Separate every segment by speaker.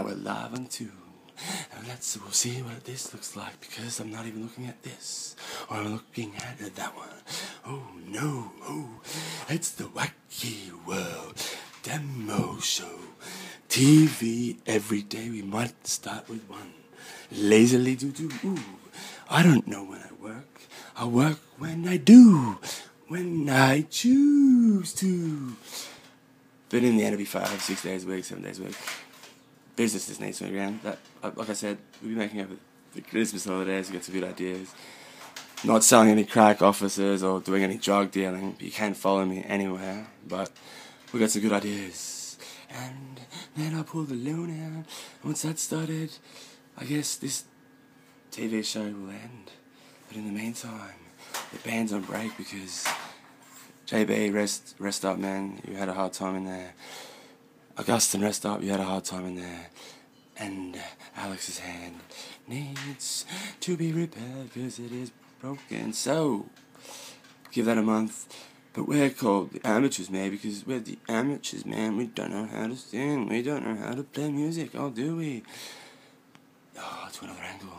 Speaker 1: we're live on tune. And we'll see what this looks like, because I'm not even looking at this, or I'm looking at that one. Oh no, it's the Wacky World Demo Show. TV every day, we might start with one. Lazily do. I don't know when I work. I work when I do, when I choose to. But in the end, it'll be 5, 6 days a week, 7 days a week. Business just needs to be around. That, like I said, we'll be making over the Christmas holidays. We got some good ideas. Not selling any crack officers or doing any drug dealing. You can't follow me anywhere. But we got some good ideas. And then I pulled the loan out. Once that started, I guess this TV show will end. But in the meantime, the band's on break because JB, rest up, man. You had a hard time in there. Augustine, rest up. You had a hard time in there. And Alex's hand needs to be repaired because it is broken. So, give that a month. But we're called the amateurs, man, because we're the amateurs, man. We don't know how to sing. We don't know how to play music. Oh, do we? Oh, to another angle.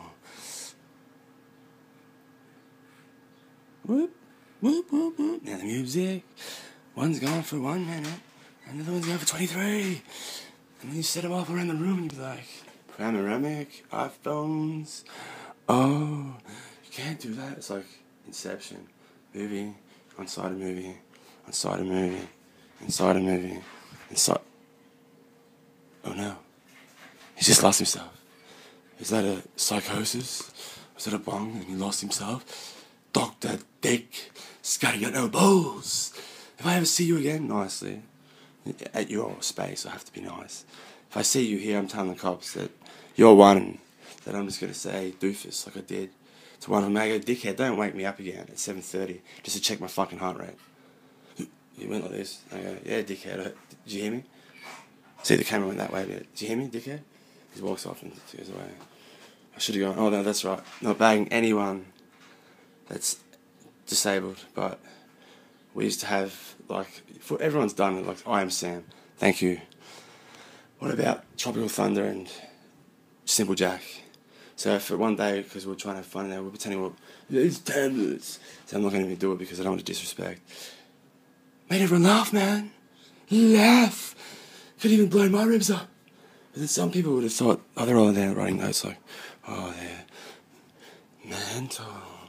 Speaker 1: Whoop, whoop, whoop, whoop. Now the music. One's gone for 1 minute. Another one's going for 23. And then you set them up around the room and you're like, panoramic, iPhones. Oh, you can't do that. It's like Inception. Movie, inside a movie, inside a movie, inside a movie, inside. Oh no. He's just lost himself. Is that a psychosis? Was that a bong and he lost himself? Dr. Dick, Scotty got no balls. If I ever see you again, nicely, at your space, I have to be nice. If I see you here, I'm telling the cops that you're one, that I'm just going to say doofus like I did to one of them. I go, dickhead, don't wake me up again at 7:30 just to check my fucking heart rate. You went like this. I go, yeah, dickhead, did you hear me? See, the camera went that way, but did you hear me, dickhead? He walks off and goes away. I should have gone, oh no, that's right. Not bagging anyone that's disabled, but we used to have, like, for everyone's done it, like, I Am Sam, thank you. What about Tropical Thunder and Simple Jack? So for one day, because we were trying to have fun there, we were pretending it's tablets. So I'm not going to do it because I don't want to disrespect. Made everyone laugh, man. Laugh. Could even blow my ribs up. But then some people would have thought, oh, they're all there writing notes like, oh, they're mental.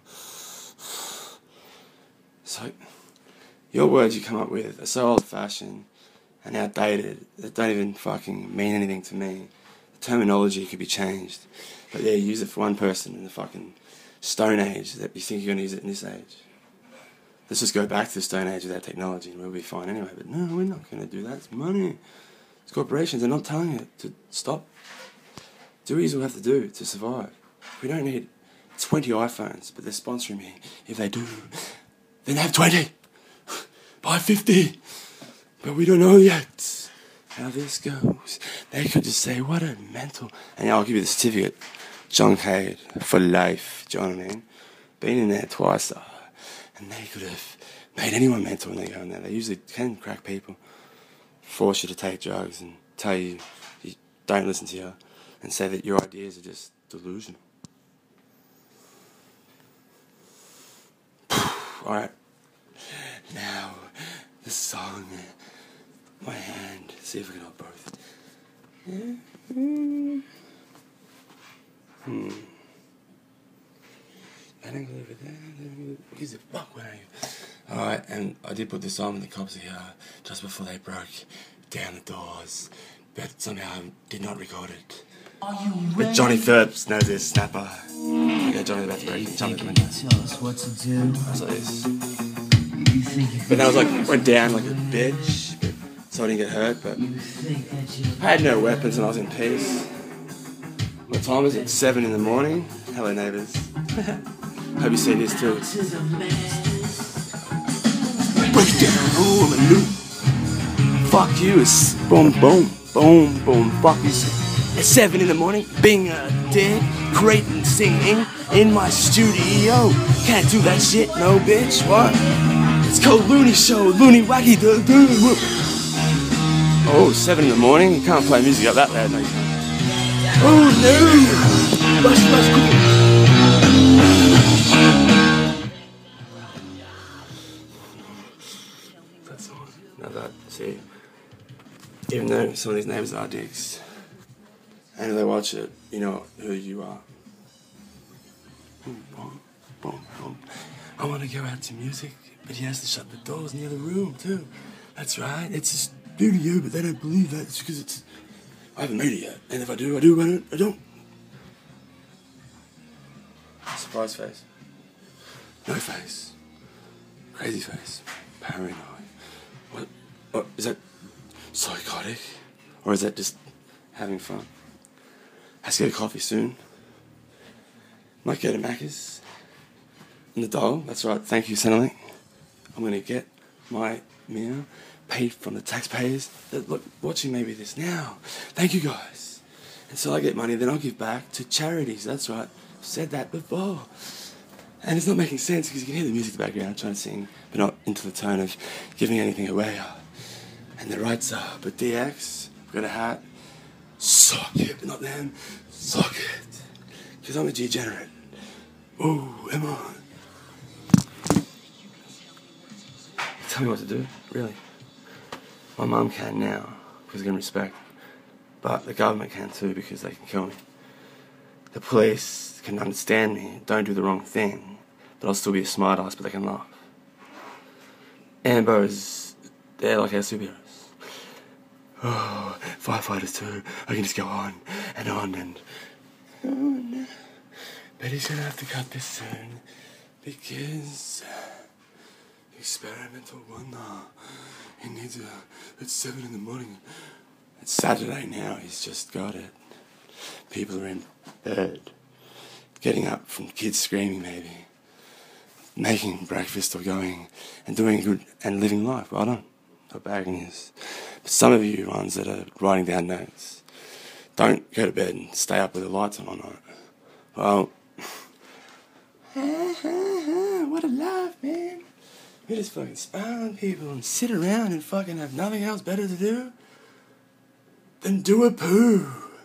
Speaker 1: It's like, your words you come up with are so old-fashioned and outdated that don't even fucking mean anything to me. The terminology could be changed. But yeah, you use it for one person in the fucking Stone Age that you think you're going to use it in this age. Let's just go back to the Stone Age without technology and we'll be fine anyway. But no, we're not going to do that. It's money. It's corporations. They're not telling you to stop. Dewey's will have to do to survive. We don't need 20 iPhones, but they're sponsoring me. If they do, then have 20. Buy 50. But we don't know yet how this goes. They could just say, what a mental. And I'll give you the certificate. John Cade for life. Do you know what I mean? Been in there twice. And they could have made anyone mental when they go in there. They usually can crack people. Force you to take drugs and tell you don't listen to you. And say that your ideas are just delusional. Alright. Now, the song, my hand, see if we can hold both. I don't go over there, who gives a fuck when I... Alright, and I did put this on when the cops are here, just before they broke down the doors, but somehow I did not record it.
Speaker 2: Are you ready?
Speaker 1: But Johnny Phillips knows this snapper. Okay, Johnny's about to break. Jump in the window.
Speaker 2: Tell us what to do.
Speaker 1: I was like this.
Speaker 2: You think you
Speaker 1: But then I was like, went down like a bitch, so I didn't get hurt, but
Speaker 2: think that you
Speaker 1: I had no weapons and I was in peace. What time is it? 7 in the morning? Hello neighbours. Hope you see this too.
Speaker 2: to the masters?
Speaker 1: Break it down, roll and loop. Fuck you, it's boom, boom, boom, boom, fuck you. At 7 in the morning, being a dick, creating, singing in my studio. Can't do that shit, no bitch, what? It's called Looney Show, Looney Wacky, Oh, 7 in the morning? You can't play music up that loud, no you can't. Oh no! Rush, rush, quick! That's the one. Now that, see, even though some of these names are dicks, and if they watch it, you know who you are. Boom, boom, boom, boom. I want to go out to music, but he has to shut the doors in the other room too. That's right, it's a studio, but they don't believe that. It's because it's... I haven't made it yet, and if I do, I don't. Surprise face. No face. Crazy face. Paranoid. What is that psychotic? Or is that just having fun? Has to get a coffee soon. Might go to Macca's. And the doll, that's right, thank you, Centrelink. I'm gonna get my meal paid from the taxpayers that look watching maybe this now. Thank you guys. And so I get money, then I'll give back to charities. That's right. I've said that before. And it's not making sense because you can hear the music in the background trying to sing, but not into the tone of giving anything away. And the rights are, but DX, I've got a hat. Suck it, but not them. Suck it. Because I'm a degenerate. Oh, am I? Tell me what to do, really. My mum can now, because I can respect. But the government can too, because they can kill me. The police can understand me, don't do the wrong thing, but I'll still be a smart ass, but they can laugh. Ambos, they're like our superheroes. Oh, firefighters too. I can just go on and on and... Oh no. But he's gonna have to cut this soon, because... Experimental wonder. He needs it's 7 in the morning. It's Saturday now, he's just got it. People are in bed. Getting up from kids screaming maybe. Making breakfast or going and doing good and living life. Well done. Not bagging this. But some of you ones that are writing down notes, don't go to bed and stay up with the lights on all night. Well, what a life, man. We just fucking spy on people and sit around and fucking have nothing else better to do than do a poo.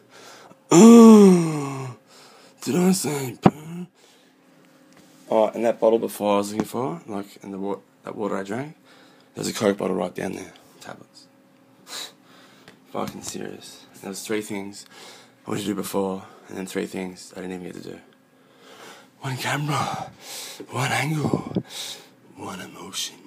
Speaker 1: Oh, did I say poo? Oh, and that bottle before I was looking for, like, in the that water I drank, there's a Coke bottle right down there. Tablets. Fucking serious. There was 3 things I wanted to do before, and then 3 things I didn't even get to do. 1 camera, 1 angle, 1 emotion.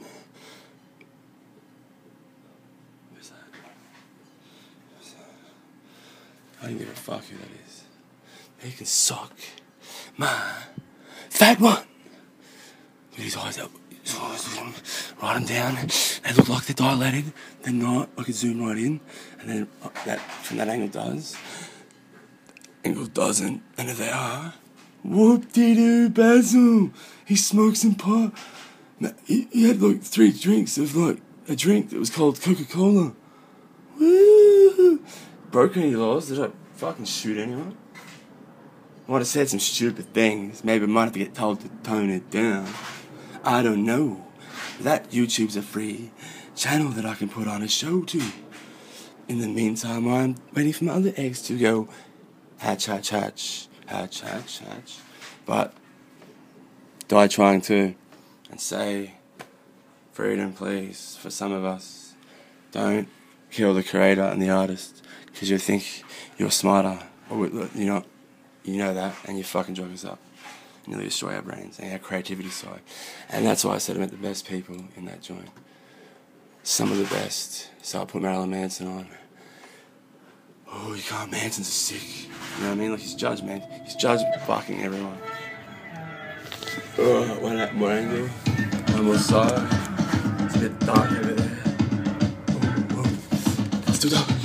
Speaker 1: Who's that? Who's that? I don't give a fuck who that is. They can suck my fat one. With his eyes up. Write them down. They look like they're dilated. They're not. I could zoom right in. And then that from that angle does. Angle doesn't. And if they are, whoop-de-doo, Basil. He smokes some pot. He had like 3 drinks of like a drink that was called Coca-Cola. Woo! Broken any laws? Did I fucking shoot anyone? I might have said some stupid things. Maybe I might have to get told to tone it down. I don't know. That YouTube's a free channel that I can put on a show to. In the meantime, I'm waiting for my other eggs to go hatch, hatch, hatch, hatch, hatch, hatch. But die trying to. And say, freedom please, for some of us. Don't kill the creator and the artist, because you think you're smarter, or you're not, you know that, and you fucking drug us up. And you destroy our brains and our creativity side. And that's why I said I met the best people in that joint. Some of the best. So I put Marilyn Manson on. Oh, you can't, Manson's sick. You know what I mean? Like, he's judged, man. He's judged fucking everyone. Oh, 1 more angle, 1 more side. It's a bit dark over there. Oh, it's too dark.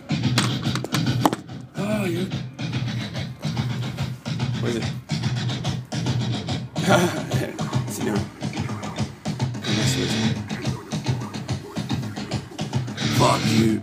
Speaker 1: Oh, you. Where is it? It's in there. Fuck you.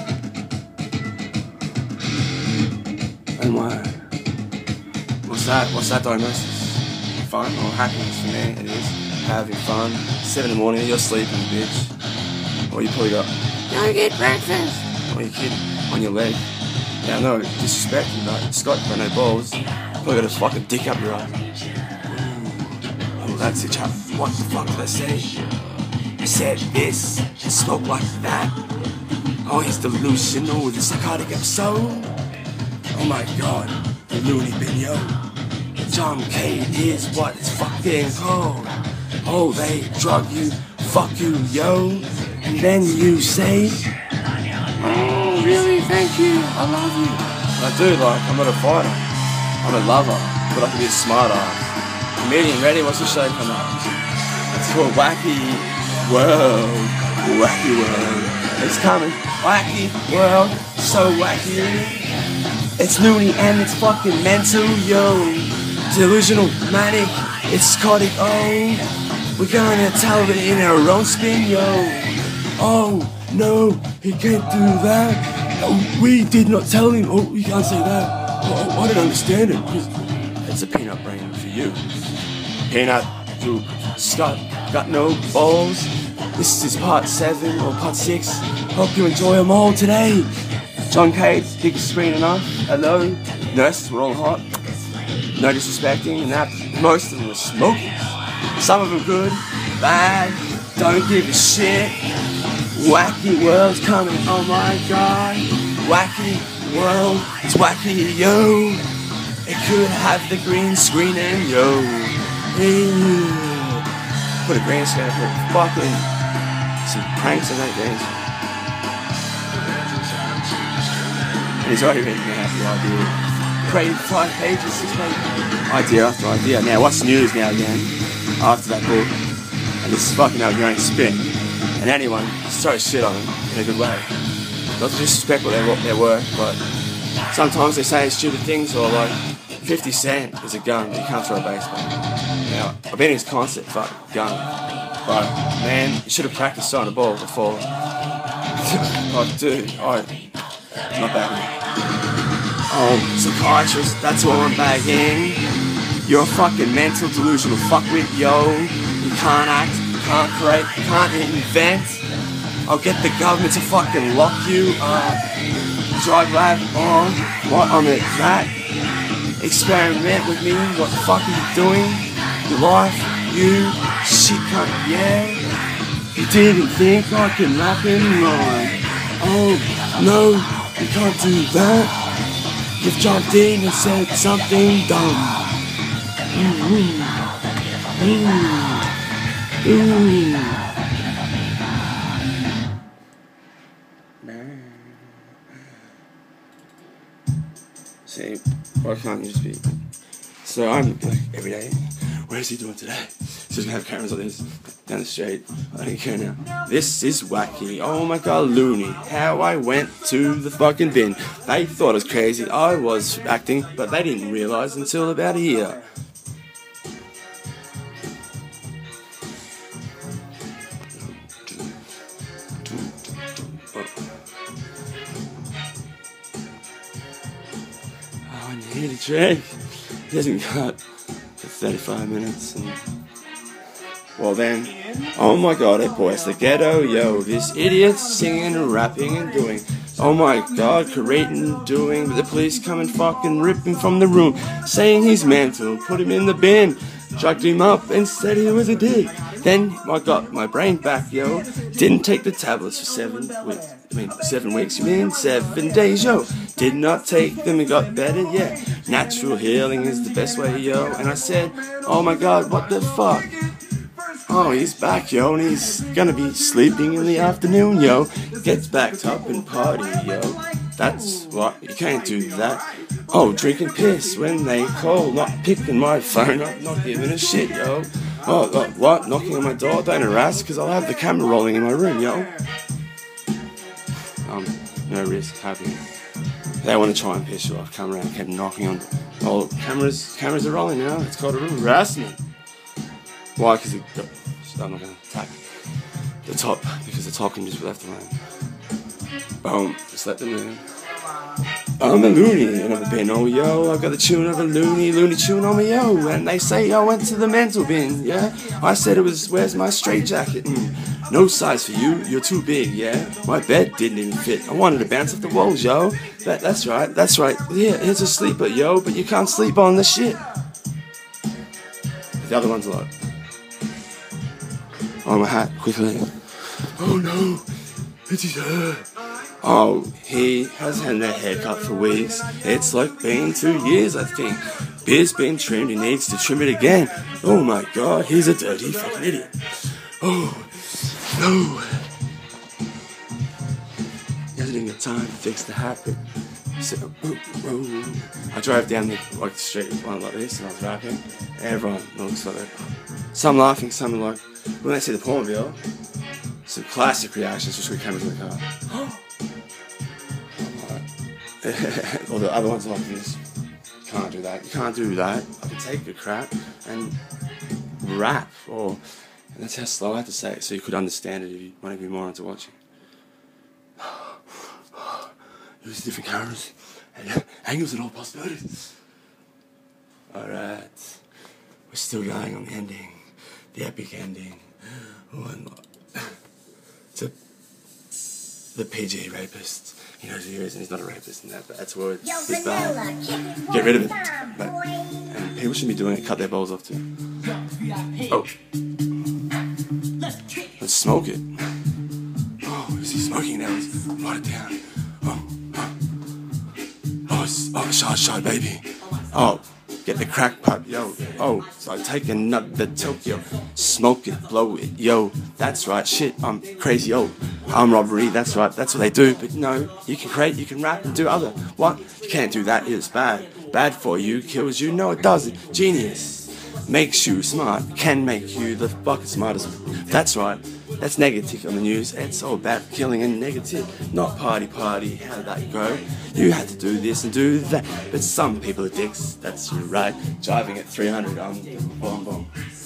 Speaker 1: And why? What's that? What's that diagnosis? Fun or happiness for me, it is. Having fun. 7 in the morning, you're sleeping, bitch. Or you probably got, go get breakfast. Or your kid on your leg. Now, no disrespect, but Scott got no balls. Probably got a fucking dick up your ass. Oh, that's it, chap. What the fuck did I say? I said this, and smoke like that. Oh, he's delusional with a psychotic episode. Oh my god, the loony bin, yo. John Cade is what it's fucking called. Oh, they drug you, fuck you, yo. And then you say, oh, really, thank you, I love you. I do, like, I'm not a fighter. I'm a lover, but I can be a smart ass. Comedian, ready? What's the show coming up? It's called Wacky World. Wacky World. It's coming. Wacky World. So wacky. It's loony and it's fucking mental, yo. Delusional, manic, it's psychotic, oh. We're gonna tell it in our own spin, yo. Oh, no, he can't do that. Oh, we did not tell him. Oh, you can't say that. Oh, I don't understand it. It's a peanut brain for you. Peanut, you Scott, got no balls. This is part 7 or part 6. Hope you enjoy them all today. John Cade, big screen enough. Hello, nurses were all hot. No disrespecting, and that most of them were smokers. Some of them good, bad, don't give a shit. Wacky world's coming, oh my god. Wacky world, it's wacky, yo. It could have the green screen and yo. Yeah. Put a green screen for fucking some pranks on that dance. And he's already making me happy idea. Created 5 pages, 6 pages. Idea after idea. Now, what's news now again? After that book, and this is fucking Algerian spin. And anyone throws shit on them in a good way. Not to disrespect their work, but sometimes they say stupid things, or like 50 Cent is a gun, but you can't throw a baseball. Now, I've been in his concert, fuck, gun. But man, you should have practiced throwing a ball before. Oh, dude, not bad. Oh, psychiatrist, that's all I'm bagging. You're a fucking mental delusional fuckwit, yo. You can't act, you can't create, you can't invent. I'll get the government to fucking lock you up. Drug lab on, what on it, that? Experiment with me, what the fuck are you doing? Your life, you, shit cunt, yeah. You didn't think I can rap and rhyme. Oh, no, you can't do that. You've jumped in and said something dumb. See, why can't you just be? So I'm like every day. What is he doing today? So he's gonna have cameras like this down the street. I don't care now. This is wacky. Oh my god, loony. How I went to the fucking bin. They thought I was crazy. I was acting, but they didn't realise until about a year. Oh, and you hear the track. He hasn't got for 35 minutes and well then, oh my god, it boys the ghetto, yo, this idiot's singing and rapping and doing, oh my god, creating, doing, the police come and fucking rip him from the room, saying he's mental, put him in the bin, drugged him up and said he was a dick. Then I got my brain back, yo, didn't take the tablets for 7 weeks. 7 weeks, you mean? 7 days, yo. Did not take them and got better, yeah. Natural healing is the best way, yo. And I said, oh my god, what the fuck? Oh, he's back, yo, and he's gonna be sleeping in the afternoon, yo. Gets backed up and party, yo. That's what, you can't do that. Oh, drinking piss when they call, not picking my phone up, not giving a shit, yo. Oh, what? Knocking on my door? Don't harass, because I'll have the camera rolling in my room, yo. No risk, happy. They want to try and piss you off, come around, kept knocking on. Oh, cameras are rolling now. It's called harassment. Why? Because I'm not going to attack the top, because the top can just be left alone. Boom, just let them in. I'm a loony and I'm a bin, oh yo, I've got the tune of a loony tune on me, yo. And they say I went to the mental bin, yeah. I said it was, where's my straitjacket? No size for you, you're too big, yeah. My bed didn't even fit, I wanted to bounce off the walls, yo. That's right, yeah, here's a sleeper, yo, but you can't sleep on the shit. The other one's like, oh, my hat, quickly. Oh no, it's his hair. Oh, he has had that haircut for weeks. It's like been 2 years, I think. Beard's been trimmed, he needs to trim it again. Oh my god, he's a dirty fucking idiot. Oh, no. He hasn't even got time to fix the hat, but so, I drove down the street one like this and I was rapping. Everyone looks like that. Some laughing, some like, when they see the porn video, some classic reactions just when we came into the car. Or the other ones like this. You can't do that. You can't do that. I can take a crap and rap, and that's how slow I had to say it, so you could understand it if you want to be more into watching. Use different cameras and angles and all possibilities. Alright, we're still going on the ending, the epic ending. To the PG rapist. He knows who he is and he's not a rapist and that, but that's word. It's bad. Get rid of it. And people shouldn't be doing it, cut their balls off too. Oh. Let's smoke it. Oh, is he smoking now? Let's write it down. Oh, shy, baby. Oh, get the crack pipe, yo. Oh, so I take another Tokyo, smoke it, blow it, yo. That's right, shit, I'm crazy old. Armed robbery, that's right, that's what they do. But no, you can create, you can rap and do other. What? You can't do that, it's bad. Bad for you, kills you, no it doesn't. Genius. Makes you smart, can make you the fucking smartest. That's right, that's negative on the news. It's all about killing and negative, not party. How did that go? You had to do this and do that. But some people are dicks, that's right. Driving at 300 on boom.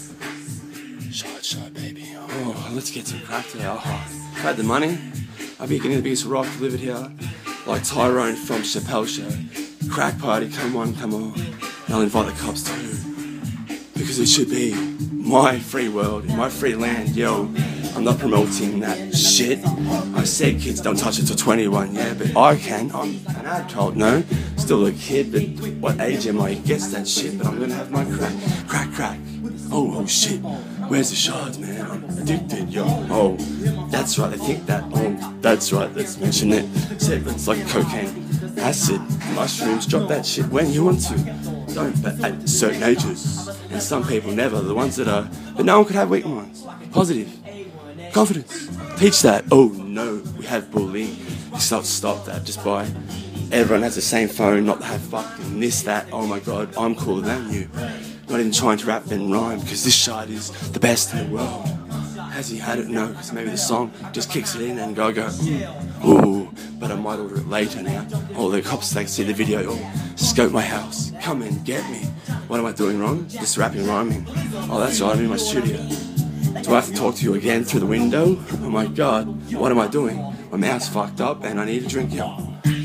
Speaker 1: Shy, baby. Oh, let's get some crack today. Oh, if I had the money, I'd be getting the biggest rock delivered here. Like Tyrone from Chappelle Show. Crack party, come on. And I'll invite the cops too. Because it should be my free world, my free land, yo. I'm not promoting that shit. I said kids don't touch it till 21, yeah, but I can. I'm an adult, no. Still a kid, but what age am I? He gets that shit, but I'm gonna have my crack. Oh shit. Where's the shards, man? I'm addicted, yo. Oh, that's right, they think that. Oh, that's right, let's mention it. Said it's like cocaine, acid, mushrooms, drop that shit when you want to. Don't, but at certain ages. And some people never, the ones that are, but no one could have weak ones. Positive. Confidence. Teach that. Oh no, we have bullying. Stop that just by everyone has the same phone, not to have fucking this, that. Oh my god, I'm cooler than you. Not even trying to rap and rhyme, because this shite is the best in the world. Has he had it? No, because maybe the song just kicks it in and go, ooh, but I might order it later now. Oh, the cops, they see the video, scope my house, come and get me. What am I doing wrong? Just rapping, rhyming. Oh, that's right, I'm in my studio. Do I have to talk to you again through the window? Oh my god, what am I doing? My mouth's fucked up and I need a drink, yo.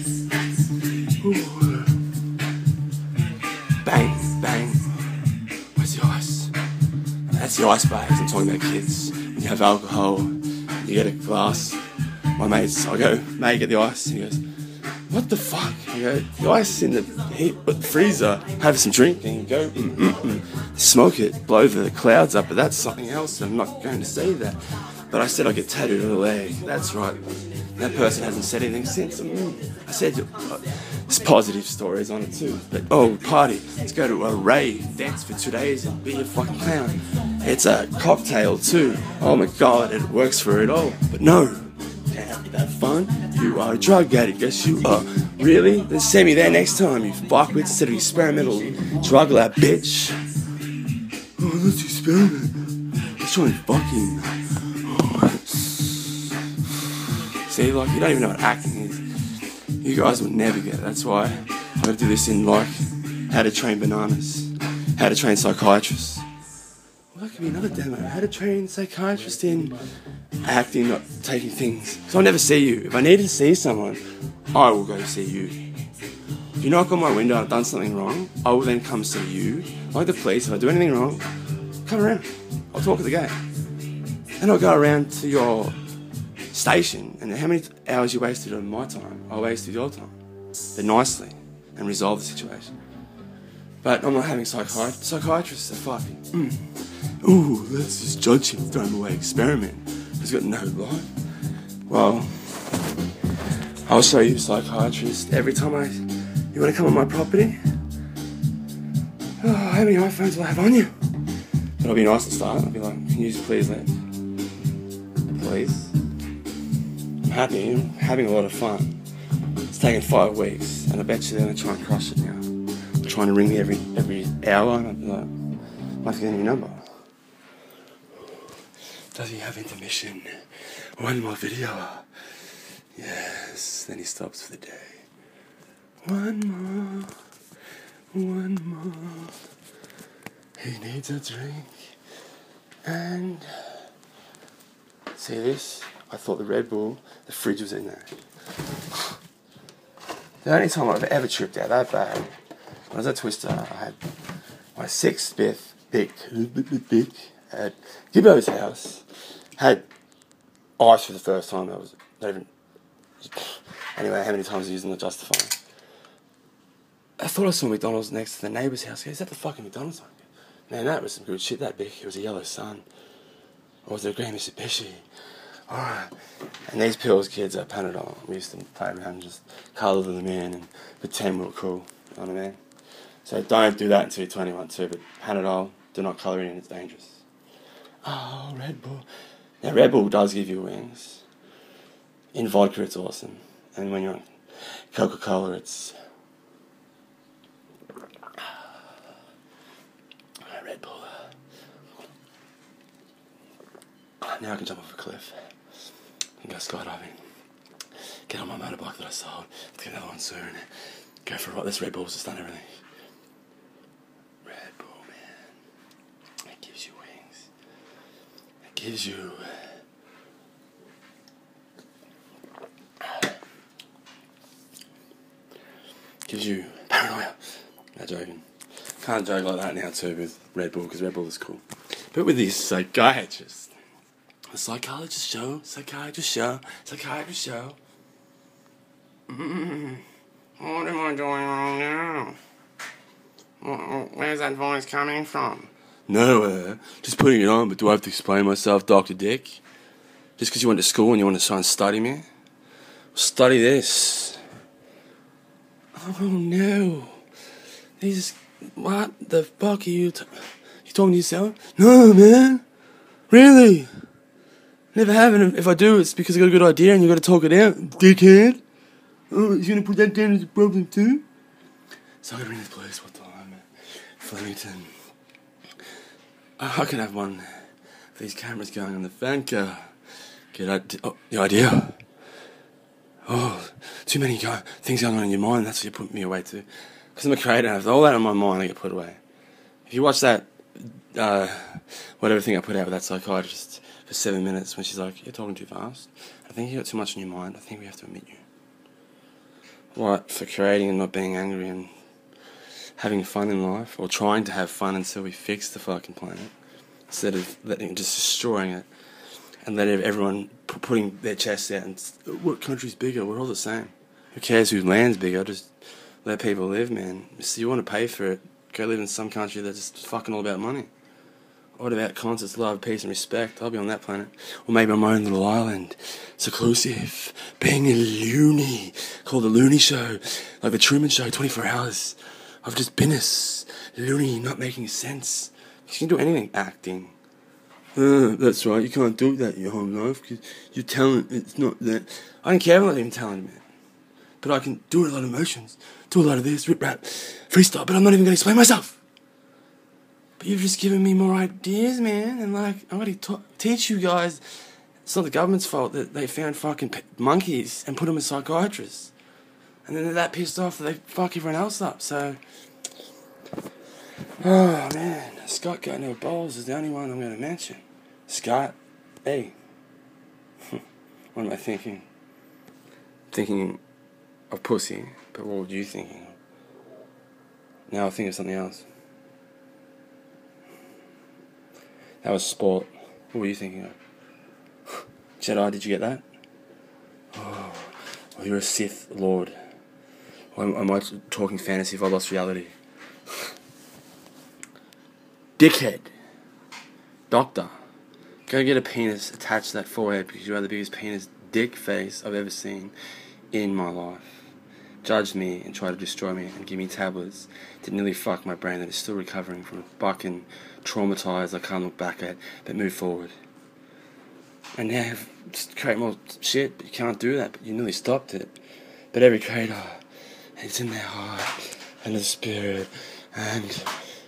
Speaker 1: Ooh. Bang. Where's the ice? That's the ice, babes. I'm talking about kids. When you have alcohol, you get a glass. My mates, I go, mate, get the ice. And he goes, what the fuck? I go, the ice in the heat, but the freezer. Have some drink and go, smoke it, blow the clouds up. But that's something else. I'm not going to say that. But I said I get tattooed on the leg. That's right. That person hasn't said anything since. I said there's positive stories on it too. But party. Let's go to a rave, dance for 2 days, and be a fucking clown. It's a cocktail too. Oh my god, it works for it all. But no. Can't have fun. You are a drug addict, yes you are. Really? Then send me there next time, you fuckwit, instead of experimental drug lab, bitch. Oh, let's experiment. Let's try and fucking. See, like, you don't even know what acting is. You guys will never get it. That's why I gotta do this in, like, how to train bananas, how to train psychiatrists. Well, that could be another demo. How to train psychiatrist in acting, not taking things. Because I'll never see you. If I need to see someone, I will go see you. you knock on my window and I've done something wrong, I will then come see you, like the police. If I do anything wrong, come around. I'll talk at the gate. Then I'll go around to your station, and how many hours you wasted on my time, I wasted your time. But nicely, and resolve the situation. But I'm not having psychiatrists are fucking, ooh, let's just judge him, throw him away, experiment. He's got no life. Well, I'll show you a psychiatrist every time you want to come on my property? Oh, how many iPhones will I have on you? It'll be nice to start. I'll be like, can you please let? Please? I'm happy. I'm having a lot of fun. It's taken 5 weeks, and I bet you they're going to try and crush it now. They're trying to ring me every hour, and I'll be like, I'm not getting your number. Does he have intermission? One more video. Yes. Then he stops for the day. One more. He needs a drink. And see this? I thought the Red Bull, the fridge was in there. The only time I've ever tripped out that bad, when I was at Twister, I had my 6th Bic at Gibbo's house. Had ice for the first time. That was not even. Anyway, how many times I was using the Justifier? I thought I saw McDonald's next to the neighbour's house. Is that the fucking McDonald's one? Man, that was some good shit, that Bic. It was a yellow Sun. Or was it a green Mitsubishi? Alright. And these pills, kids, are Panadol. We used to play around and just colour them in and pretend we were cool. You know what I mean? So don't do that until you're 21 too, but Panadol, do not colour it in, it's dangerous. Oh, Red Bull. Now, Red Bull does give you wings. In vodka, it's awesome. And when you're on Coca-Cola, it's Red Bull. Now I can jump off a cliff and go skydiving. Get on my motorbike that I sold. Let's get another one soon. Go for a ride. This Red Bull's just done everything. Red Bull, man. It gives you wings. It gives you... gives you paranoia. Not joking. Can't joke like that now too with Red Bull, because Red Bull is cool. But with this psychiatrist, a psychiatrist show. What am I doing wrong now? Where's that voice coming from? Nowhere. Just putting it on, but do I have to explain myself, Dr. Dick? Just because you went to school and you want to try and study me? Study this. Oh no. What the fuck are you you talking to yourself? No, man. Really? Never haven't. If I do, it's because I got a good idea and you got to talk it out, dickhead. Oh, you gonna put that down as a problem too? So I gotta ring this police. What time? Flemington. I can have one of these cameras going on the bank. The idea. Oh, too many things going on in your mind. That's what you put me away to. Because I'm a creator, I have all that on my mind, I get put away. If you watch that, whatever thing I put out with that psychiatrist for 7 minutes, when she's like, you're talking too fast. I think you got too much on your mind. I think we have to admit you. What, for creating and not being angry and having fun in life, or trying to have fun until we fix the fucking planet, instead of just destroying it, and letting everyone putting their chests out and, what country's bigger? We're all the same. Who cares whose land's bigger? Just let people live, man. So you want to pay for it, go live in some country that's just fucking all about money. What about concerts, love, peace and respect? I'll be on that planet. Or maybe on my own little island, seclusive, being a loony, called The Loony Show, like The Truman Show, 24 hours of just business, loony, not making sense. You can do anything, acting. That's right, you can't do that in your home life, because your talent, it's not that. I don't care about even talent, man. But I can do a lot of emotions, do a lot of this, rip rap, freestyle, but I'm not even going to explain myself. But you've just given me more ideas, man, and like, I'm going to teach you guys, it's not the government's fault that they found fucking monkeys and put them as psychiatrists. And then they're that pissed off that they fuck everyone else up, so... Oh, man, Scott Got No Balls is the only one I'm going to mention. Scott, hey. What am I thinking? Thinking of pussy, but what were you thinking? Now I'll think of something else. That was sport. What were you thinking of? Jedi, did you get that? Oh, you're a Sith Lord. Or am I talking fantasy if I lost reality? Dickhead. Doctor. Go get a penis attached to that forehead because you have the biggest penis dick face I've ever seen in my life. Judged me and tried to destroy me and give me tablets that nearly fucked my brain that is still recovering from a fucking traumatized I can't look back at but move forward. And now you just create more shit, but you can't do that, but you nearly stopped it. But every creator, it's in their heart and the spirit, and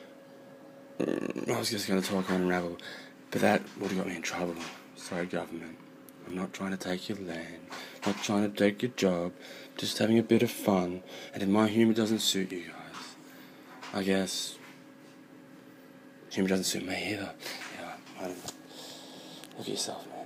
Speaker 1: I was just going to talk on Unravel, but that would have got me in trouble. Sorry, government. I'm not trying to take your land, not trying to take your job, just having a bit of fun, and if my humour doesn't suit you guys, I guess humour doesn't suit me either. Yeah, I don't know. Look at yourself, man.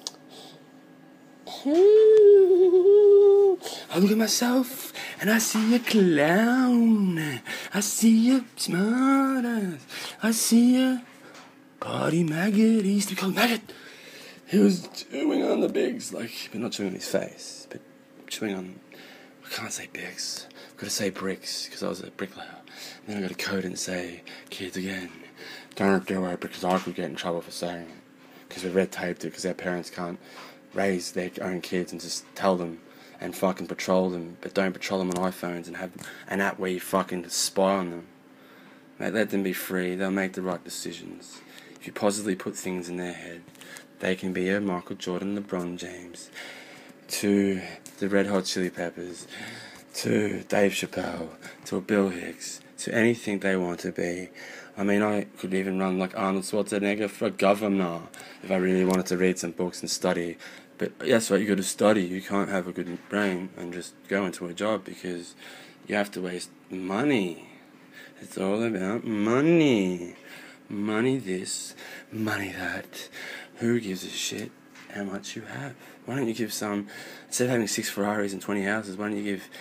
Speaker 1: I look at myself and I see a clown. I see a smartass. I see a party maggot. He used to be called Maggot. He was chewing on the bigs, like, but not chewing on his face, but chewing on, I can't say bigs. I've got to say bricks because I was a bricklayer. And then I got to code and say kids again. Don't do it because I could get in trouble for saying it. Because we red taped it because our parents can't raise their own kids and just tell them and fucking patrol them, but don't patrol them on iPhones and have an app where you fucking spy on them. Mate, let them be free. They'll make the right decisions. If you positively put things in their head, they can be a Michael Jordan, LeBron James, to the Red Hot Chili Peppers, to Dave Chappelle, to a Bill Hicks, to anything they want to be. I mean, I could even run like Arnold Schwarzenegger for governor if I really wanted to read some books and study. But that's what you got to study. You can't have a good brain and just go into a job because you have to waste money. It's all about money. Money this, money that. Who gives a shit how much you have? Why don't you give some, instead of having 6 Ferraris and 20 houses, why don't you give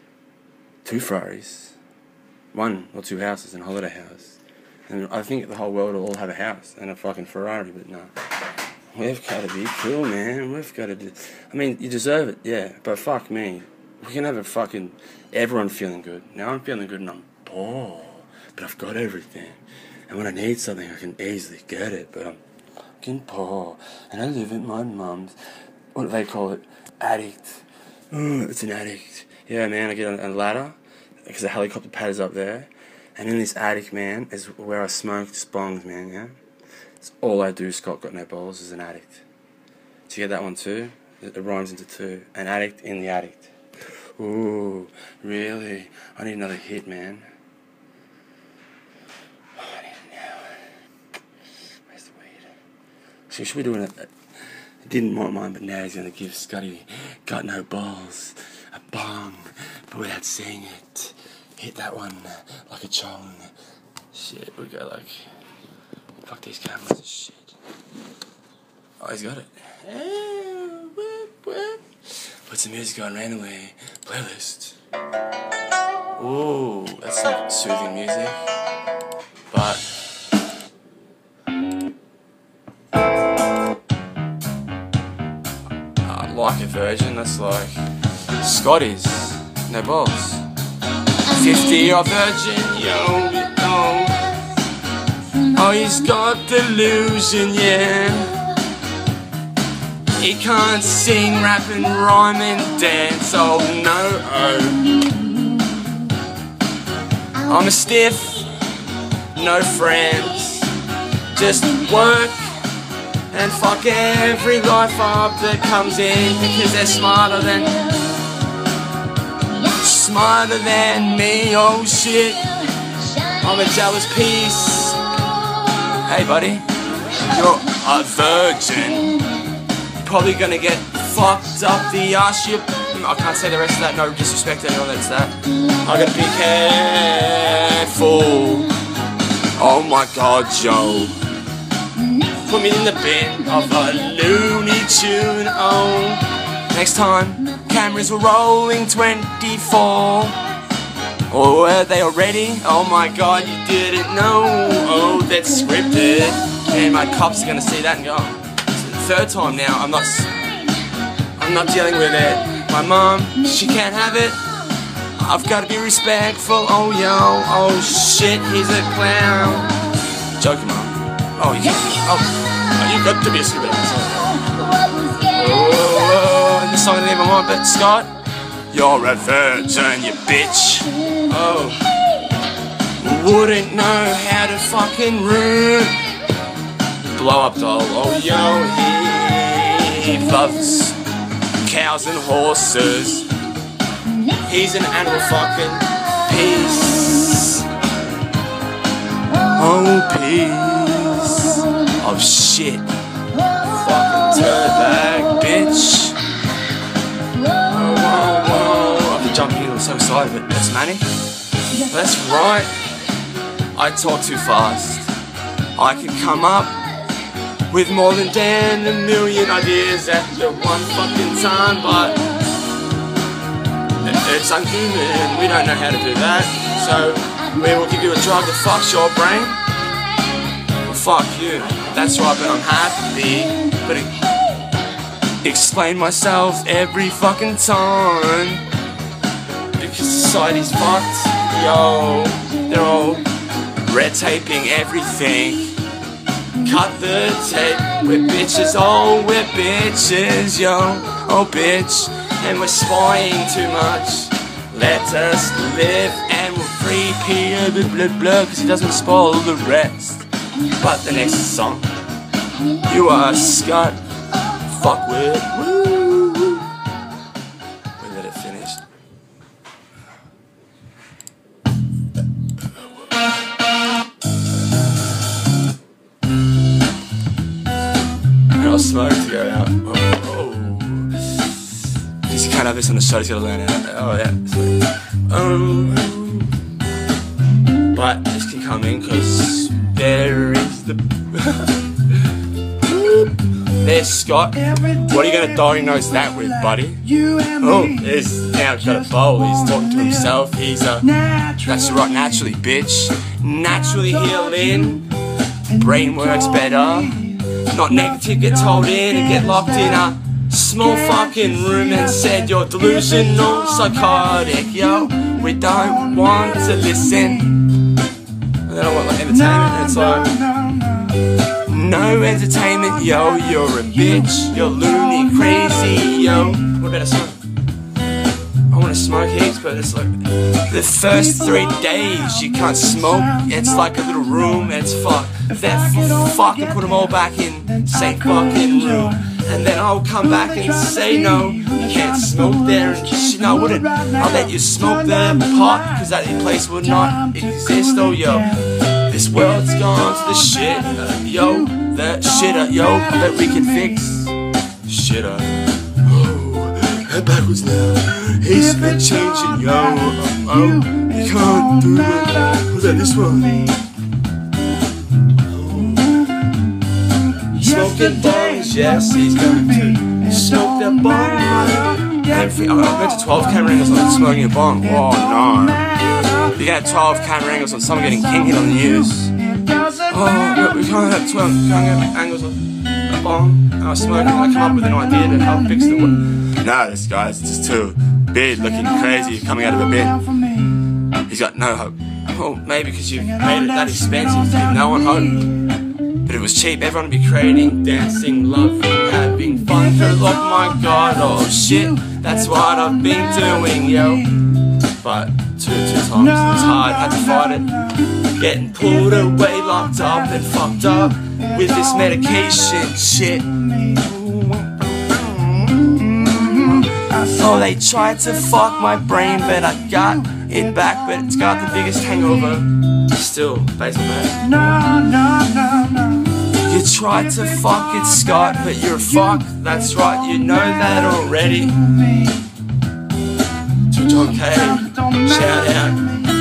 Speaker 1: 2 Ferraris, 1 or 2 houses and a holiday house? And I think the whole world will all have a house and a fucking Ferrari, but no. We've got to be cool, man. We've got to do... I mean, you deserve it, yeah, but fuck me. We can have a fucking... Everyone feeling good. Now I'm feeling good and I'm poor, but I've got everything. And when I need something, I can easily get it, but I'm fucking poor. And I live at my mum's, what do they call it? Attic. Oh, it's an attic. Yeah, man, I get on a ladder, because the helicopter pad is up there. And in this attic, man, is where I smoke spongs, man, yeah? It's all I do, Scott Got No Balls, is an addict. Do you get that one too? It rhymes into 2. An addict in the addict. Ooh, really? I need another hit, man. Oh, I need it now. Where's the weed? So should we do it? I didn't want mine, but now he's going to give Scotty Got No Balls a bong, but without saying it. Hit that one like a chong. Shit, we go like... Fuck these cameras and shit. Oh, he's got it. Put some music on randomly. Playlist. Ooh, that's like soothing music. But... like a virgin, that's like... Scotty's. No balls. 50-year-old virgin, yo, yo. Oh, he's got delusion, yeah. He can't sing, rap and rhyme and dance, oh no, oh. I'm a stiff, no friends. Just work and fuck every life up that comes in because they're smarter than me, oh shit. I'm a jealous piece. Hey buddy, you're a virgin. You're probably gonna get fucked up the ass. I can't say the rest of that, no disrespect to anyone that's that. I gotta be careful. Oh my god, Joe. Put me in the bin of a Looney Tune, oh. Next time, cameras were rolling 24. Or were they already? Oh my god, you didn't know. Oh, that's scripted. And my cops are gonna see that and go, it's the third time now, I'm not dealing with it. My mom, she can't have it. I've gotta be respectful. Oh yo, oh shit, he's a clown. Joking, mom. Oh, you got to be a stupid asshole. Oh, and the song I didn't even want, but Scott, you're a virgin, you bitch. Oh, wouldn't know how to fucking root. Blow up doll. Oh yo, he loves cows and horses. He's an animal fucking piece. Oh, piece of shit. Fucking dirtbag, bitch. Whoa, whoa, whoa. I've been jumping in, I'm so excited, but that's Manny. That's right. I talk too fast. I can come up with more than damn a million ideas at the one fucking time, but it's unhuman. We don't know how to do that. So we will give you a drug that fucks your brain. Well, fuck you. That's right, but I'm happy. But explain myself every fucking time. Because society's fucked. Yo, they're all red taping everything. Cut the tape. We're bitches. Oh, we're bitches. Yo, oh bitch. And we're spying too much. Let us live and we'll free Peter, blah blah blah, cause he doesn't spoil the rest. But the next song, you are Scott, fuck with, woo. We let it finish. And I'll smoke to go out. You can't have this on the show, he's gotta learn it. Oh yeah, sweet. But this can come in because there is the there's Scott. What are you gonna diagnose that with, buddy? Oh, there's now got a bowl, he's talking to himself, he's that's right, naturally, bitch. Naturally healing, brain works better. Not negative, get told in and get locked in a small fucking room and said you're delusional, psychotic, yo. We don't want to listen. And then I want like entertainment, and it's like no entertainment, yo. You're a bitch, you're loony, crazy, yo. What about a smoke? I want to smoke heaps, but it's like the first 3 days you can't smoke. It's like a little room, and it's fuck. Then fucking put them all back in same fucking room. And then I'll come back and say no, you can't smoke there and shit. No, I wouldn't. I'll let you smoke the pot, cause that place would not exist. Oh yo, this world's gone to the shit, yo. The shit, yo, that we can fix. Shit, oh, head backwards now. He's been changing, yo. Oh, you can't do it. Who's that? This one. Smoking bongs, yes, he's going to smoke that bong. I went to 12 camera angles on smoking a bong. Oh no. You get 12 camera angles on someone getting king hit on the news. Oh, we can't have 12 camera angles on a bong. And I was smoking and I come up with an idea to help fix the wood. No, this guy's just too big, looking crazy, coming out of a bin. He's got no hope. Well, maybe because you've made it that expensive to give no one hope. But it was cheap, everyone would be creating, dancing, loving, having fun. Oh my god, oh shit, that's what I've been doing, yo. But two times, it was hard, had to fight it. Getting pulled away, locked up and fucked up with this medication shit. Oh, they tried to fuck my brain, but I got it back, but it's got the biggest hangover. Still, basement man. You tried to fuck it, Scott, but you're a fuck. That's right, you know that already. To John K, shout out.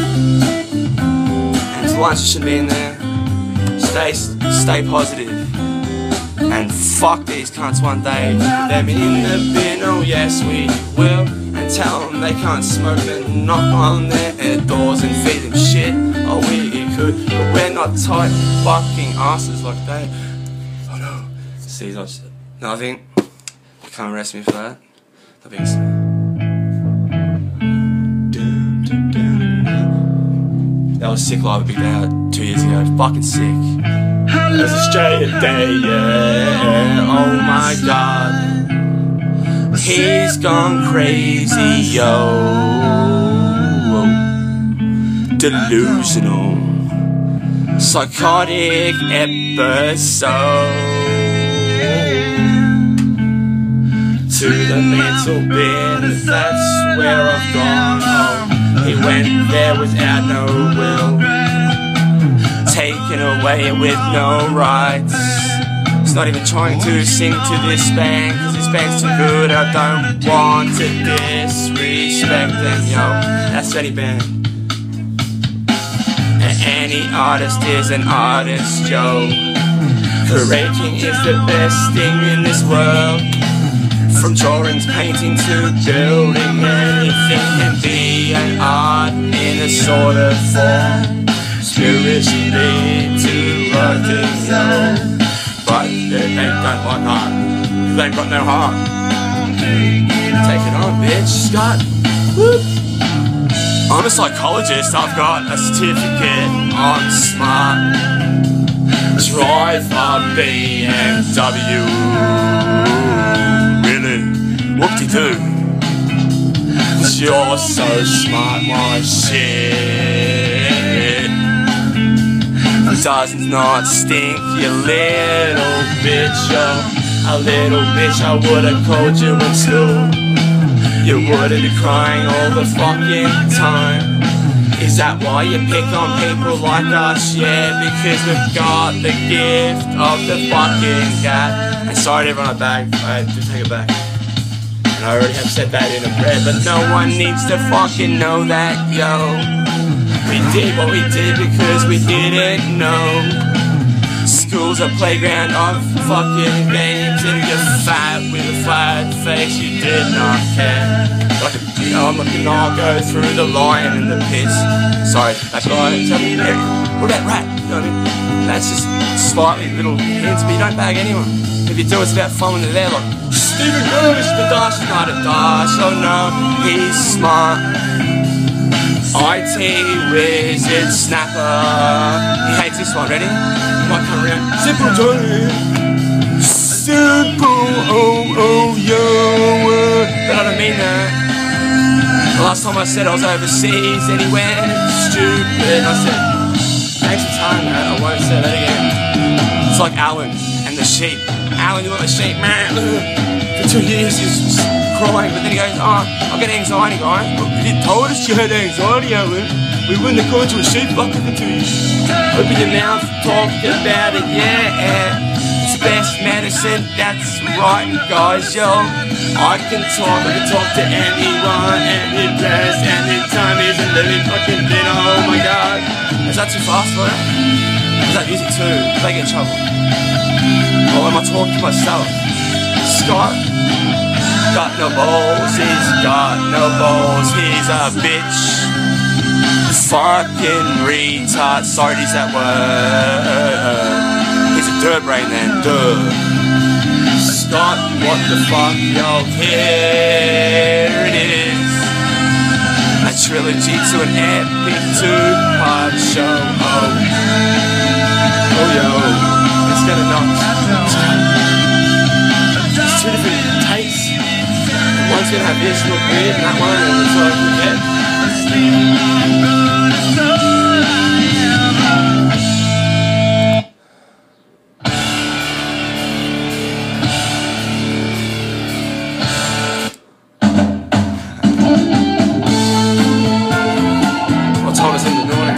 Speaker 1: And to lunch should be in there. Stay positive. And fuck these cunts one day. Put them in the bin, oh yes we will. And tell them they can't smoke and knock on their their doors and feed them shit. Oh, we could, but we're not tight fucking asses like they. Oh no. See, nothing. You can't arrest me for that. Nothing's. That was sick live at Big Day 2 years ago. Fucking sick. It was Australia Day, yeah. Oh my god. He's gone crazy, yo. Delusional. Psychotic episode. To the mental bin, that's where I've gone. Oh. He went there without no will, taken away with no rights. He's not even trying to sing to this band, cause this band's too good. I don't want to disrespect them, yo. That's any band. And any artist is an artist, yo. Creating is the best thing in this world. From drawings, painting to building, anything can be an art in a sort of form. Spiritually to writing, yo. But they don't like art, cause they've got no heart. Take it on, bitch, Scott. Whoop. I'm a psychologist, I've got a certificate, I'm smart. Drive a BMW. Whoop-de-doo. Cause you're so smart, my shit does not stink, you little bitch, yo. A little bitch, I would've called you in school. You would've been crying all the fucking time. Is that why you pick on people like us? Yeah, because we've got the gift of the fucking gab. And sorry to everyone I bagged, I do take it back. I already have said that in a prayer, but no one needs to fucking know that, yo. We did what we did because we didn't know. School's a playground of fucking games, and you're fat with a flat face, you did not care. Like, you know, I'm not gonna go through the lion and the piss. Sorry, that guy, tell me, hey, what about rat? You know what I mean? That's just slightly little hints, but you don't bag anyone. If you do, it's about fun when they're there, like, Stephen Curtis, the Dash is not a Dash, oh no, he's smart. IT wizard snapper. He hates this one, ready? Might come around. Simple Johnny. Simple, oh, yo. But I don't mean that. The last time I said I was overseas, and he went stupid. I said, thanks for time, man, I won't say that again. It's like Alan and the sheep. Alan, you want the sheep, man? For 2 years he's crying, but then he goes, oh, I've got anxiety, guys. Well, you told us you had anxiety, Alan. We wouldn't have called you a sheep fucker for 2 years. Open your mouth, talk about it, yeah. It's the best medicine, that's right, guys, yo. I can talk to anyone, any place, any time, isn't living fucking dinner, oh my god. Is that too fast for you? Is that music too? If they get in trouble. Or am I talking to myself? Scott got no balls, he's got no balls, he's a bitch. Fucking retard, sorry to use that word. He's a dirt brain then, duh. Scott, what the fuck, yo, here it is. A trilogy to an epic 2-part show, oh yo, it's gonna knock. Two different tastes. One's gonna have this look weird and that one, and it's like we get. What time is it in the morning?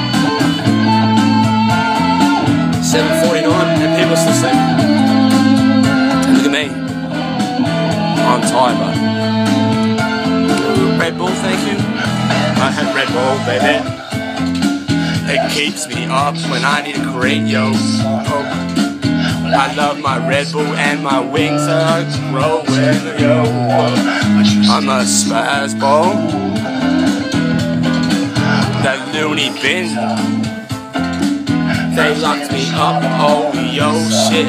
Speaker 1: 7:49 and people are still sleeping. And look at me. I'm tired, but Red Bull, thank you. I had Red Bull, baby. It keeps me up when I need a crate, yo. Oh. I love my Red Bull and my wings are growing, yo. I'm a spaz ball. the loony bin. They locked me up, oh yo shit.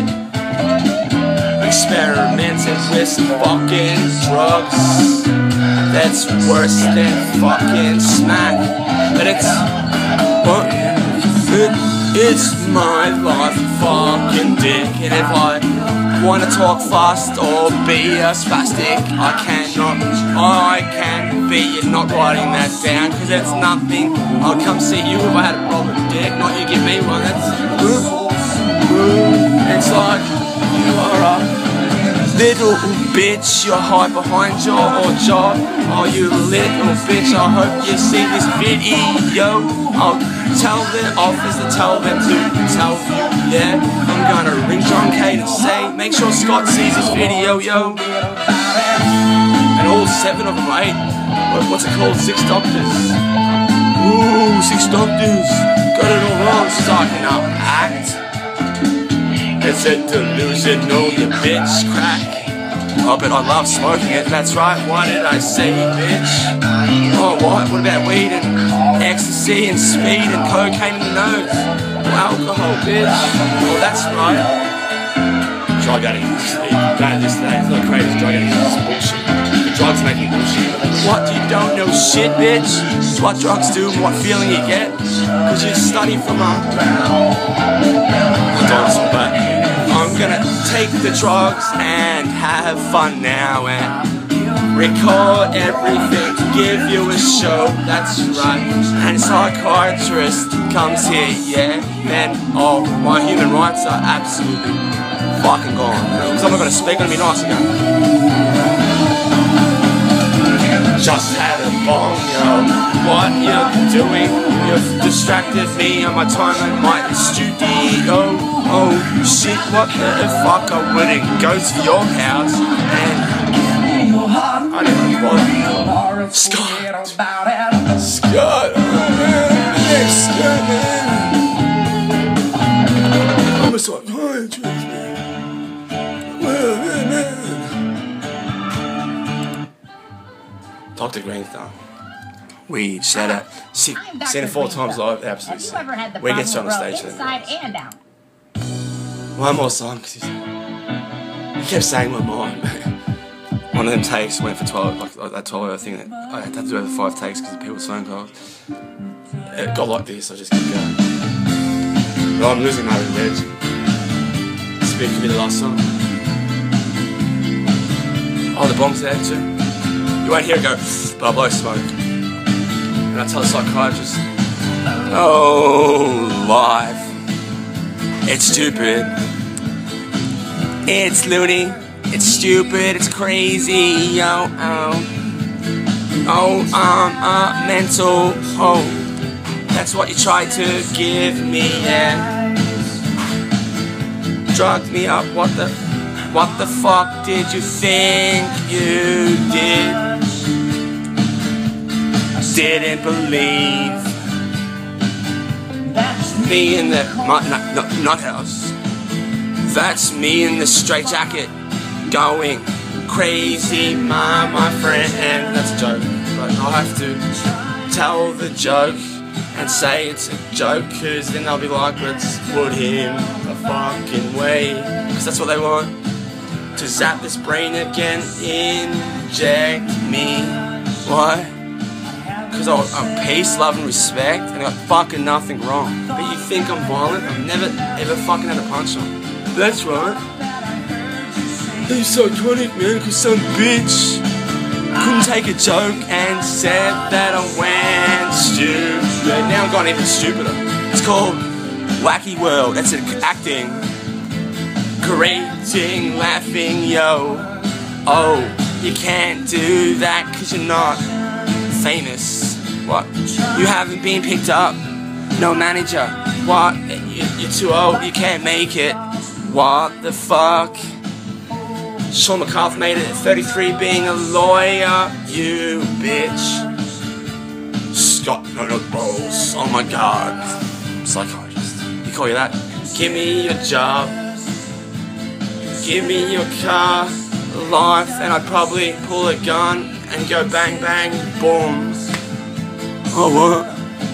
Speaker 1: Experimented with some fucking drugs. That's worse than fucking smack. But it's my life, fucking dick. And if I wanna talk fast or be a spastic, I can be. You're not writing that down, cause it's nothing. I'll come see you if I had a problem, dick. Not you give me one. That's it's like you are a little bitch. You're high behind your jaw. Oh, you little bitch. I hope you see this video. I'll tell the office to tell them to tell you. Yeah, I'm gonna ring John Kate and say, make sure Scott sees this video, yo. And all 7 of them, right? What's it called? 6 doctors. Ooh, 6 doctors. Got it all wrong. Starting up act. It's a delusional, you bitch, crack. Oh, but I love smoking it, that's right, what did I say, bitch? Oh, what about weed and ecstasy and speed and cocaine in the nose? Or alcohol, bitch? Oh, that's right. Drug addicts, this today, it's not crazy, drug addicts, it's bullshit. The drugs make you bullshit. What, you don't know shit, bitch? It's what drugs do and what feeling you get. Cause you study from a dinosaur, but I'm gonna take the drugs and have fun now and record everything, give you a show, that's right. And psychiatrist comes here, yeah, man, oh, my human rights are absolutely fucking gone. Because I'm not gonna speak, I'm gonna be nice again. Just had a bong, yo. What you doing? You've distracted me on my time in my studio. Oh shit, what the fuck? I wouldn't go to your house and I don't know what. Scott! Scott! Oh man, Scott, man! I'm a psychiatrist, man. Well, man. Dr. Greenthumb. We said it. Seen it 4 times live. Absolutely sick. We get on the stage.
Speaker 3: Inside and out.
Speaker 1: One more song, because he kept saying my mind. One of them takes went for 12, like that 12-hour thing that I had to do over 5 takes because of people's phone calls. It got like this, I just kept going. But I'm losing my revenge. This could be the last song. Oh, the bomb's there too. You won't hear it go, but I blow smoke. And I tell the psychiatrist, oh, life. It's stupid. It's loony. It's stupid. It's crazy. Yo, mental. Oh, that's what you tried to give me, yeah. Drugged me up. What the fuck did you think you did? Didn't believe me in the nut house. That's me in the straitjacket, going crazy, my friend. And that's a joke, but I'll have to tell the joke and say it's a joke, cause then they'll be like, let's put him a fucking way. Cause that's what they want, to zap this brain again, inject me. Why? Because I'm peace, love and respect, and I got fucking nothing wrong. But you think I'm violent? I've never ever fucking had a punch on. That's right. He's psychotic, man, because some bitch couldn't take a joke and said that I went stupid. Now I'm gone even stupider. It's called Wacky World. That's acting, creating, laughing, yo. Oh, you can't do that because you're not famous. What? You haven't been picked up. No manager. What? You're too old. You can't make it. What the fuck? Sean McCarthy made it at 33 being a lawyer. You bitch. Scott, no balls. Oh my god. Psychiatrist. You call you that? Give me your job. Give me your car. Life. And I'd probably pull a gun and go bang bang boom. Oh what?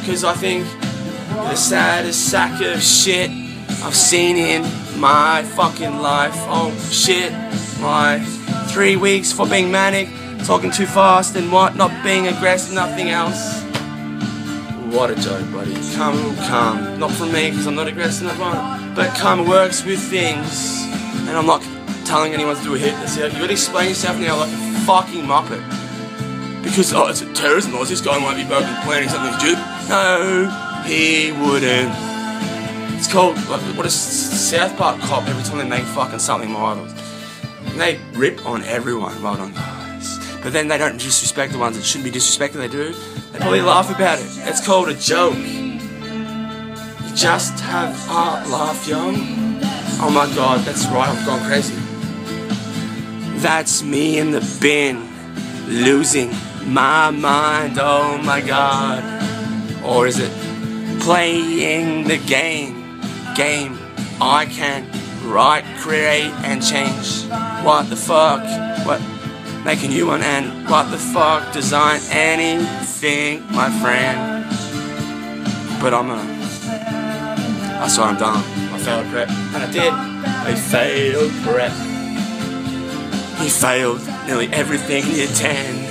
Speaker 1: because I think you're the saddest sack of shit I've seen in my fucking life. Oh shit, my 3 weeks for being manic, talking too fast and what, not being aggressive, nothing else. What a joke, buddy. Karma will come. Not from me, because I'm not aggressive enough, but karma works with things. And I'm not telling anyone to do a hit. That's it. You gotta explain yourself now like a fucking muppet. Because, oh, it's a terrorism laws, this guy might be planning something stupid. No, he wouldn't. It's called, like, what a South Park cop every time they make fucking something marvelous. And they rip on everyone. Well done, guys. But then they don't disrespect the ones that shouldn't be disrespected, they do. They probably laugh about it. It's called a joke. You just have a laugh, yo. Oh my god, that's right, I've gone crazy. That's me in the bin, losing my mind, oh my god. Or is it playing the game I can write, create and change? What the fuck? What? Make a new one, and what the fuck, design anything, my friend. But I'm sorry, I'm done. I failed prep, and I did. I failed prep. He failed nearly everything he attended.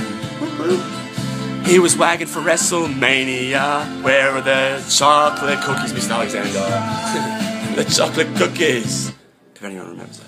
Speaker 1: He was wagging for WrestleMania. Where are the chocolate cookies, Mr. Alexander? The chocolate cookies. If anyone remembers that.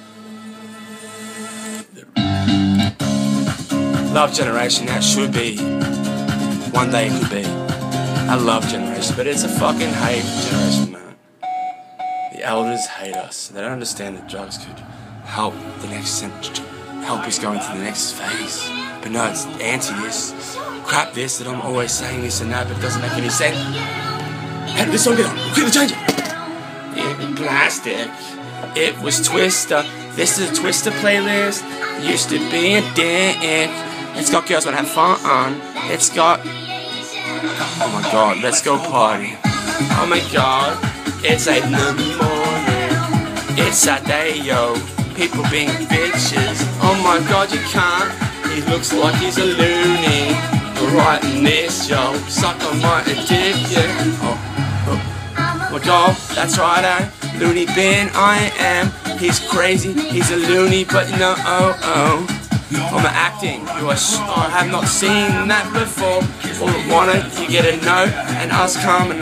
Speaker 1: Love generation, that should be. One day it could be. I love generation, but it's a fucking hate generation, man. The elders hate us. They don't understand that drugs could help the next help us go into the next phase. But no, it's anti this. Crap this, that I'm always saying this and that, but it doesn't make any sense. How did this song get on? Quickly change it! In plastic. It was Twister. This is a Twister playlist. Used to be a dick. It's got girls wanna have fun. It's got... Oh my god, let's go party. Oh my god, it's 8 in the morning. It's Saturday, yo. People being bitches. Oh my god, you can't. He looks like he's a loony. Writing this, yo. Suck on my addiction. Oh my god, that's right, loony bin I am. He's crazy, he's a loony, but no, I'm acting. I have not seen that before. All I wanted, you get a note, and us come,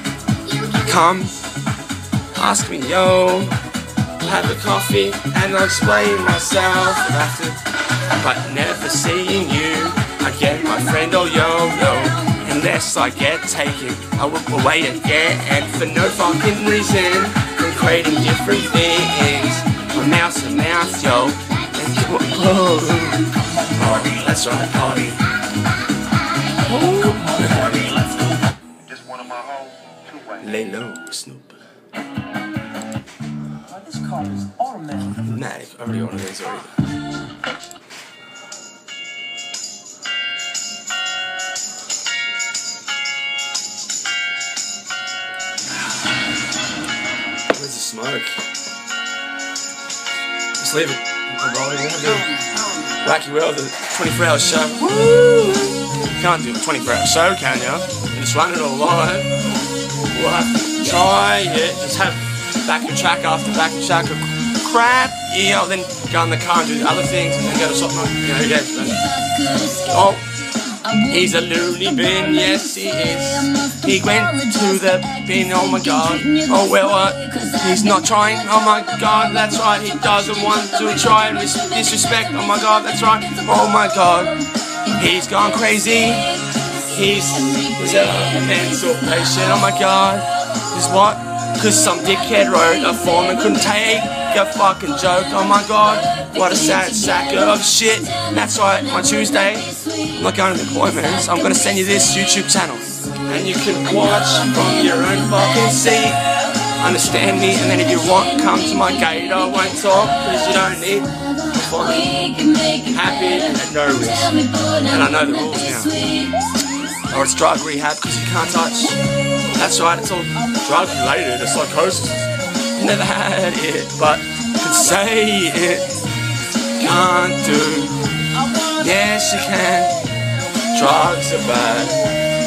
Speaker 1: ask me, yo. Have a coffee, and I'll explain myself. But never seeing you again, my friend, oh yo. Unless I get taken, I will away again, and for no fucking reason, from creating different things. From mouth to mouth, yo. And oh, that's right, party.
Speaker 3: Just one of my hoes, two-way.
Speaker 1: Lay low, Snoop.
Speaker 2: This car is automatic.
Speaker 1: Matic, I already ordered these already. Where's the smoke? Just leave it. I'm rolling in again. Wacky World, the 24-hour show. Woo! Can't do a 24-hour show, can ya? You just run it all live. We'll have to try it. Just have backup track after backup track of crap. Yeah, then go in the car and do the other things and then go to something, you know, yeah. Oh, he's a loony bin, yes he is. He went to the bin, oh my god. Oh well, he's not trying, oh my god, that's right. He doesn't want to try and disrespect, oh my god, that's right. Oh my god, he's gone crazy. He's a mental patient, oh my god. Is what? Cause some dickhead wrote a form and couldn't take a fucking joke, oh my god. What a sad sack of shit. That's right, on Tuesday, I'm not going to appointments, I'm gonna send you this YouTube channel. And you can watch from your own fucking seat. Understand me, and then if you want, come to my gate. I won't talk, cause you don't need fun. Happy and no risk. And I know the rules now. Or it's drug rehab, cause you can't touch. That's right, it's all drug related, it's psychosis. Never had it, but could say it. Can't do. Yes, you can. Drugs are bad.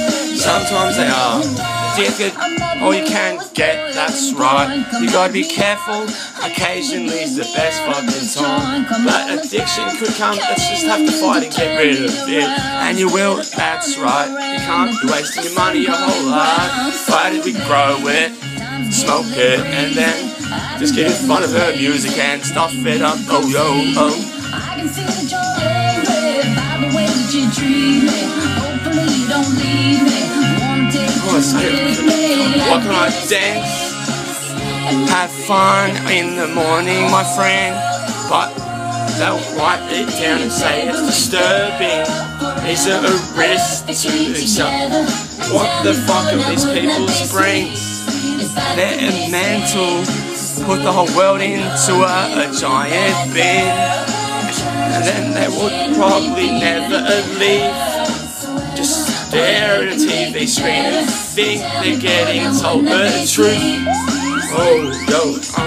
Speaker 1: Sometimes they are addicted, or you can get, that's right. You gotta be careful, occasionally's the best fucking time. But addiction could come, let's just have to fight and get rid of it. And you will, that's right. You can't be wasting your money your whole life. Fight it, we grow it, smoke it, and then just get in front of her music and stuff it up. Oh, yo, oh.
Speaker 4: I can see that you're angry by the way that you treat me. Hopefully you don't leave me. Wanna take
Speaker 1: Oh, what can I dance? Have fun in the morning, my friend. But they'll write it down and say it's disturbing. It's a risk to themselves. What the fuck are these people's brains? They're mental. Put the whole world into a giant bin, and then they would probably never leave. Just stare at a TV screen and think they're getting told the truth. Oh, yo, oh.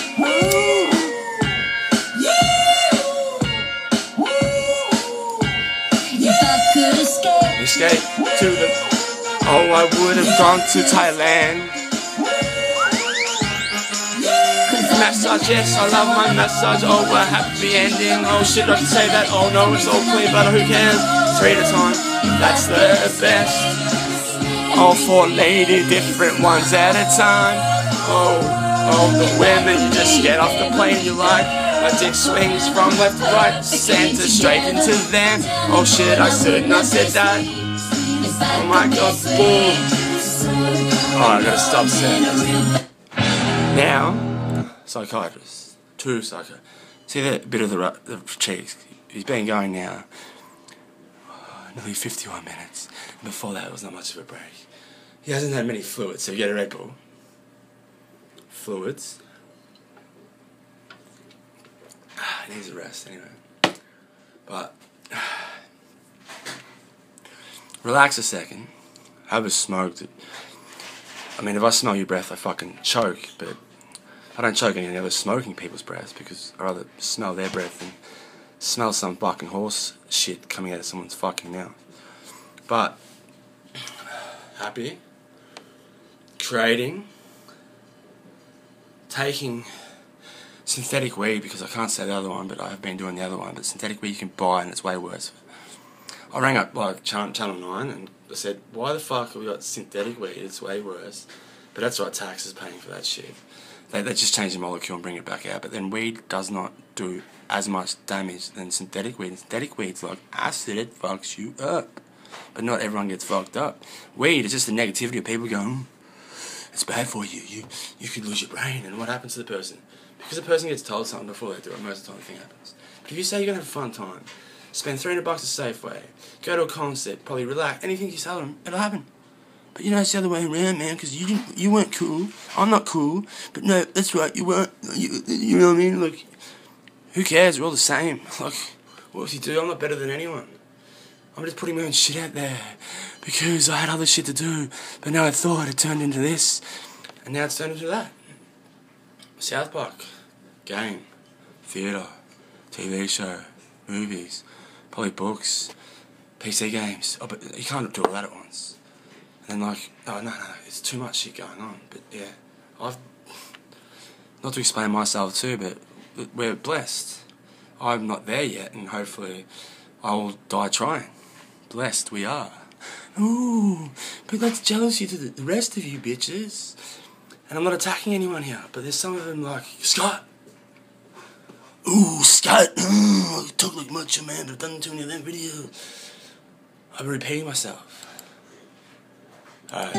Speaker 1: Escape to the. Oh, I would have gone to Thailand. Massage, yes, I love my massage. Oh, a happy ending. Oh shit, I can say that. Oh no, it's all clean, but who cares? 3 at a time, that's the best. Oh, 4 lady, different ones at a time. Oh, the women, you just get off the plane, you like. My dick swings from left to right, Santa straight into them. Oh shit, I said that. Oh my god, boom. Oh, I gotta stop saying this. Now, psychiatrist, 2 psychiatrists. See that bit of the cheeks? He's been going now nearly 51 minutes. Before that, it was not much of a break. He hasn't had many fluids, so you get a Red Bull. Fluids. He needs a rest anyway. But relax a second. Have a smoke. I mean, if I smell your breath, I fucking choke, but I don't choke any other smoking people's breath because I rather smell their breath than smell some fucking horse shit coming out of someone's fucking mouth. But happy, creating, taking synthetic weed, because I can't say the other one, but I have been doing the other one. But synthetic weed you can buy and it's way worse. I rang up like Channel 9 and I said, why the fuck have we got synthetic weed? It's way worse. But that's right, tax is paying for that shit. They just change the molecule and bring it back out. But then weed does not do as much damage than synthetic weed. Synthetic weed's like acid, it fucks you up. But not everyone gets fucked up. Weed is just the negativity of people going, it's bad for you. You could lose your brain. And what happens to the person? Because the person gets told something before they do it, most of the time the thing happens. But if you say you're going to have a fun time, spend $300 at Safeway, go to a concert, probably relax, anything you tell them, it'll happen. But you know, it's the other way around, man, because you weren't cool. I'm not cool. But no, that's right, you weren't. You know what I mean? Look, who cares? We're all the same. Like, what does he do? I'm not better than anyone. I'm just putting my own shit out there because I had other shit to do. But now I thought it turned into this. And now it's turned into that. South Park, game, theatre, TV show, movies, probably books, PC games. Oh, but you can't do all that at once. And then like, oh no, it's too much shit going on. But yeah, I've, not to explain myself too, but we're blessed. I'm not there yet, and hopefully I will die trying. Blessed we are. Ooh, but that's jealousy to the rest of you bitches. And I'm not attacking anyone here, but there's some of them like, Scott. Ooh, Scott. I talk like Macho Man, but I've done too many of them videos. I've been repeating myself. Alright.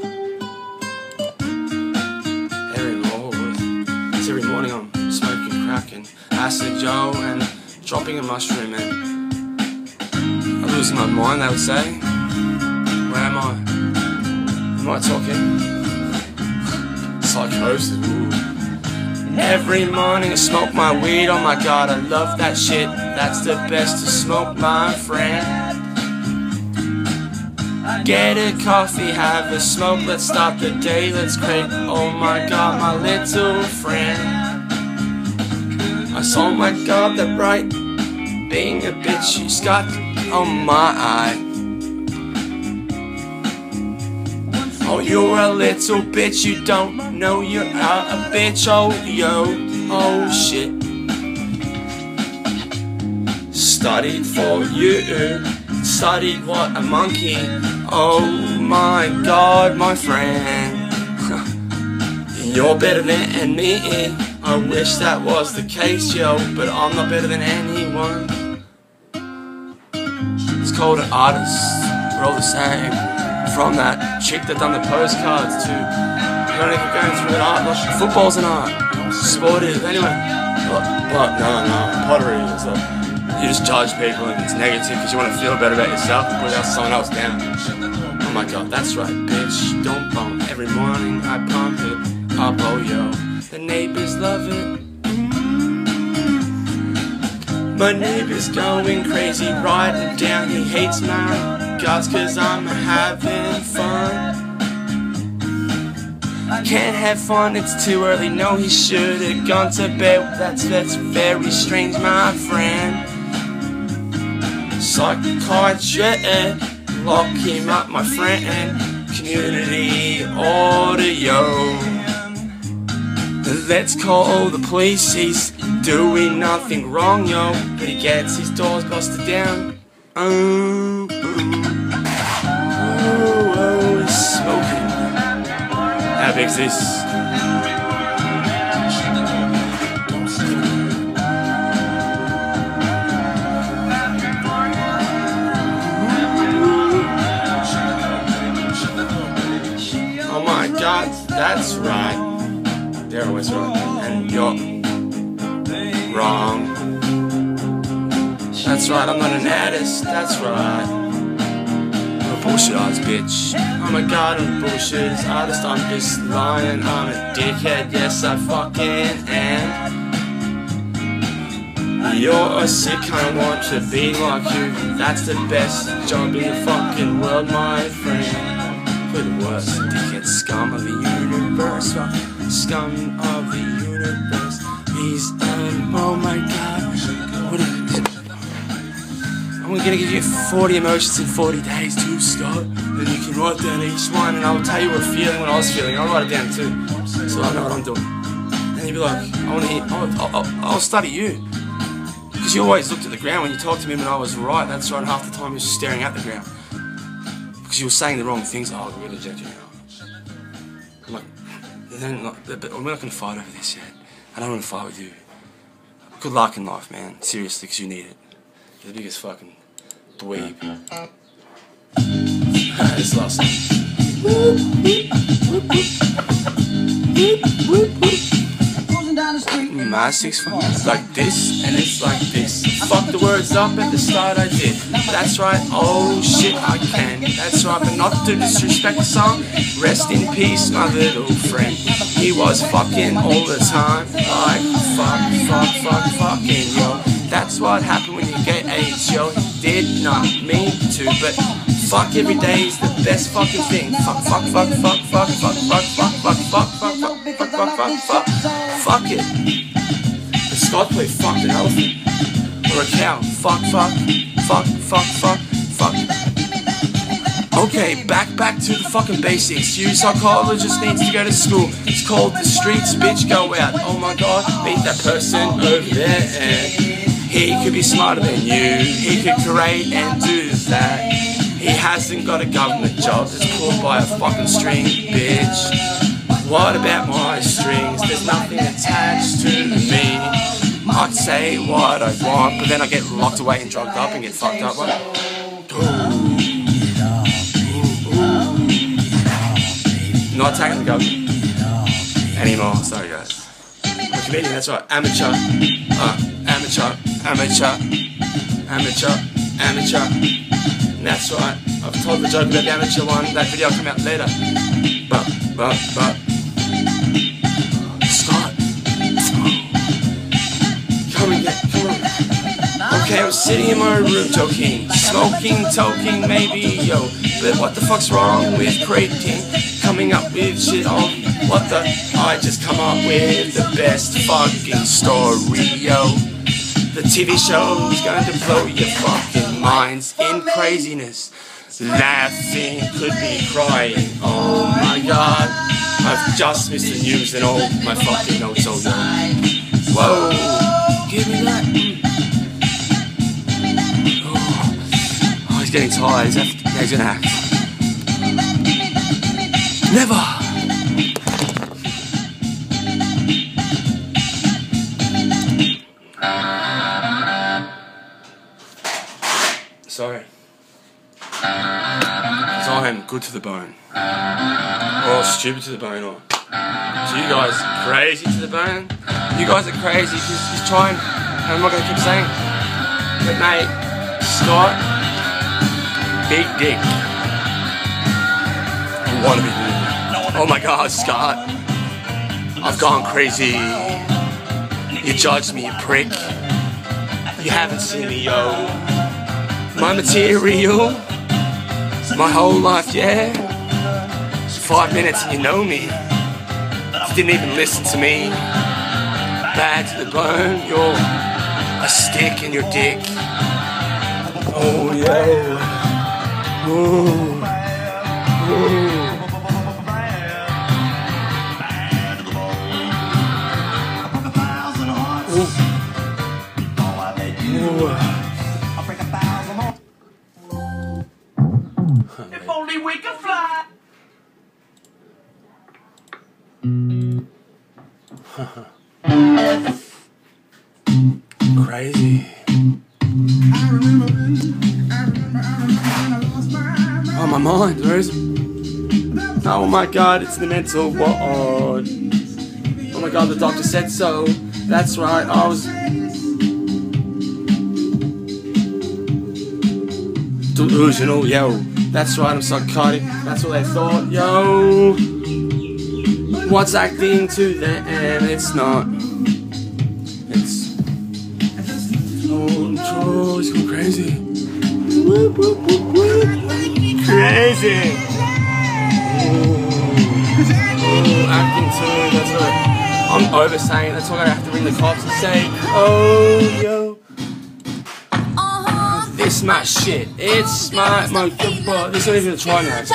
Speaker 1: Every morning I'm smoking crack and acid Joe and dropping a mushroom and I'm losing my mind, they would say. Where am I? Am I talking? Psychosis. Ooh. Every morning I smoke my weed, oh my god, I love that shit. That's the best to smoke, my friend. Get a coffee, have a smoke, let's start the day, let's create, oh my god, my little friend. I saw my god, that right, being a bitch, she's got on my eye. Oh, you're a little bitch, you don't know you're a bitch. Oh, yo, oh shit. Studied for you, studied what a monkey. Oh my god, my friend. You're better than me. I wish that was the case, yo, but I'm not better than anyone. It's called an artist. We're all the same. From that chick that done the postcards to you don't even going through an art. Like football's an art. Sport is anyway. But no, pottery is like you just judge people and it's negative because you want to feel better about yourself and put someone else down. Oh my god, that's right, bitch. Don't bump. Every morning I pump it up, oh yo. The neighbors love it. My neighbor's going crazy, writing down he hates my guts cause I'm having fun. Can't have fun, it's too early, no he should have gone to bed. That's very strange, my friend. Psychiatrist, lock him up, my friend. Community audio. Let's call the police, he's doing nothing wrong, yo, but he gets his doors busted down. Oh, he's smoking. How big's this? Oh my god, that's right. They're always right, and you're wrong. That's right, I'm not an artist, that's right. I'm a bullshit artist, bitch. Oh my god, I'm a bullshit artist, I'm just lying. I'm a dickhead, yes I fucking am. You're a sick kind of want to be like you. That's the best job in the fucking world, my friend. For the worst dickhead scum of the universe. Scum of the universe. He's oh my god. I'm gonna give you 40 emotions in 40 days too, Scott. And you can write down each one and I'll tell you what I'm feeling, what I was feeling. I'll write it down too. So I know what I'm doing. And you'll be like, I wanna hear I'll study you. Because you always looked at the ground when you talked to me when I was right. That's right, half the time you were just staring at the ground. Because you were saying the wrong things. Oh, I really reject you now. I'm like, then, but we're not going to fight over this yet. I don't want to fight with you. Good luck in life, man. Seriously, because you need it. You're the biggest fucking dweeb. This last song. My 6 5 it's like this and it's like this. Fuck the words up at the start I did. That's right, oh shit I can. That's right, but not to disrespect the song. Rest in peace my little friend. He was fucking all the time. Like fucking yo. That's what happened when you get AIDS, yo. He did not mean to, but fuck every day is the best fucking thing. Fuck it. The Scott played fuck an elephant. Or a cow. Fuck. Okay, back to the fucking basics. You psychologist needs to go to school. It's called the streets, bitch, go out. Oh my god, beat that person over there. He could be smarter than you. He could create and do that. He hasn't got a government job that's pulled by a fucking string, bitch. What about my strings? There's nothing attached to me. I'd say what I want, but then I get locked away and drugged up and get fucked up. Not attacking the government anymore. Sorry guys. I'm a comedian, that's right. Amateur. That's right. I've told the joke about the amateur one. That video will come out later. But Scott, come on. Okay, I was sitting in my room joking, smoking, toking, maybe, yo. But what the fuck's wrong with creating? Coming up with shit on what the? I just come up with the best fucking story, yo. The TV show is going to blow your fucking minds in craziness. laughing, could be crying. Oh my god, I've just missed the news and all my fucking notes all done. Whoa, give me that. Oh, he's getting tired. He's gonna act. Never. Sorry. Because I am good to the bone. Or stupid to the bone. Or so you guys crazy to the bone? You guys are crazy because he's trying, and I'm not going to keep saying, but mate, Scott, big dick. You want to be good. Oh my god, Scott. I've gone crazy. You judged me, you prick. You haven't seen me, yo. My material, my whole life, yeah. 5 minutes and you know me. You didn't even listen to me. Bad to the bone, you're a stick in your dick. Oh yeah. Ooh. Ooh.
Speaker 2: If only we could fly.
Speaker 1: Crazy. Oh, my mind, where is it? Oh my god, it's the mental ward. Oh my god, the doctor said so. That's right, I was delusional, yo. That's right, I'm psychotic. That's what they thought, yo. What's acting to them? It's not. It's. Oh, it's going crazy. Whoop, whoop, whoop, whoop. Crazy. Oh, acting too. That's what I'm oversaying. That's why I have to ring the cops and say, oh, yo. It's my shit. It's my well, this isn't even a try now.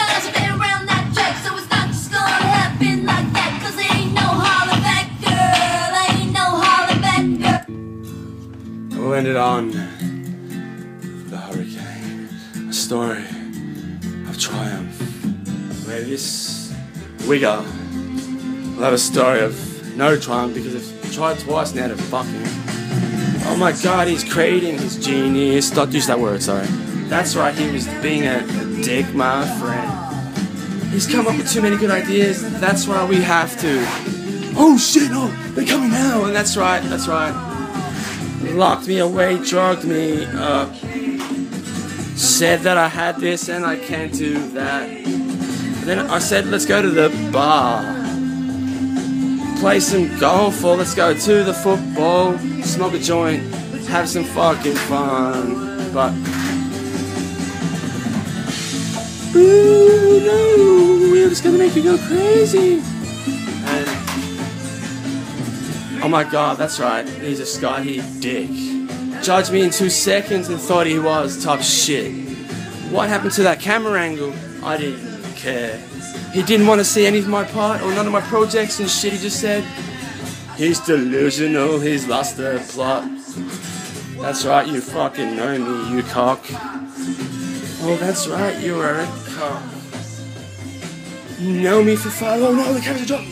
Speaker 1: We'll end it on the hurricane. A story of triumph. Where this wigger will have a story of no triumph because I've tried twice now to fuck him. Oh my god, he's creating his genius. Don't use that word, sorry. That's right, he was being a dick, my friend. He's come up with too many good ideas. That's why we have to. Oh shit, oh, they're coming now. And that's right, that's right. Locked me away, drugged me up. Said that I had this and I can't do that. And then I said, let's go to the bar. Play some golf or let's go to the football. Smoke a joint, have some fucking fun. But ooh, no, we're just gonna make you go crazy. And oh my god, that's right, he's a Scotty dick. Judged me in 2 seconds and thought he was top shit. What happened to that camera angle? I didn't care. He didn't want to see any of my part or none of my projects and shit. He just said, he's delusional, he's lost the plot. That's right, you fucking know me, you cock. Oh, that's right, you are a cock. You know me for 5. Oh no, the camera's dropped.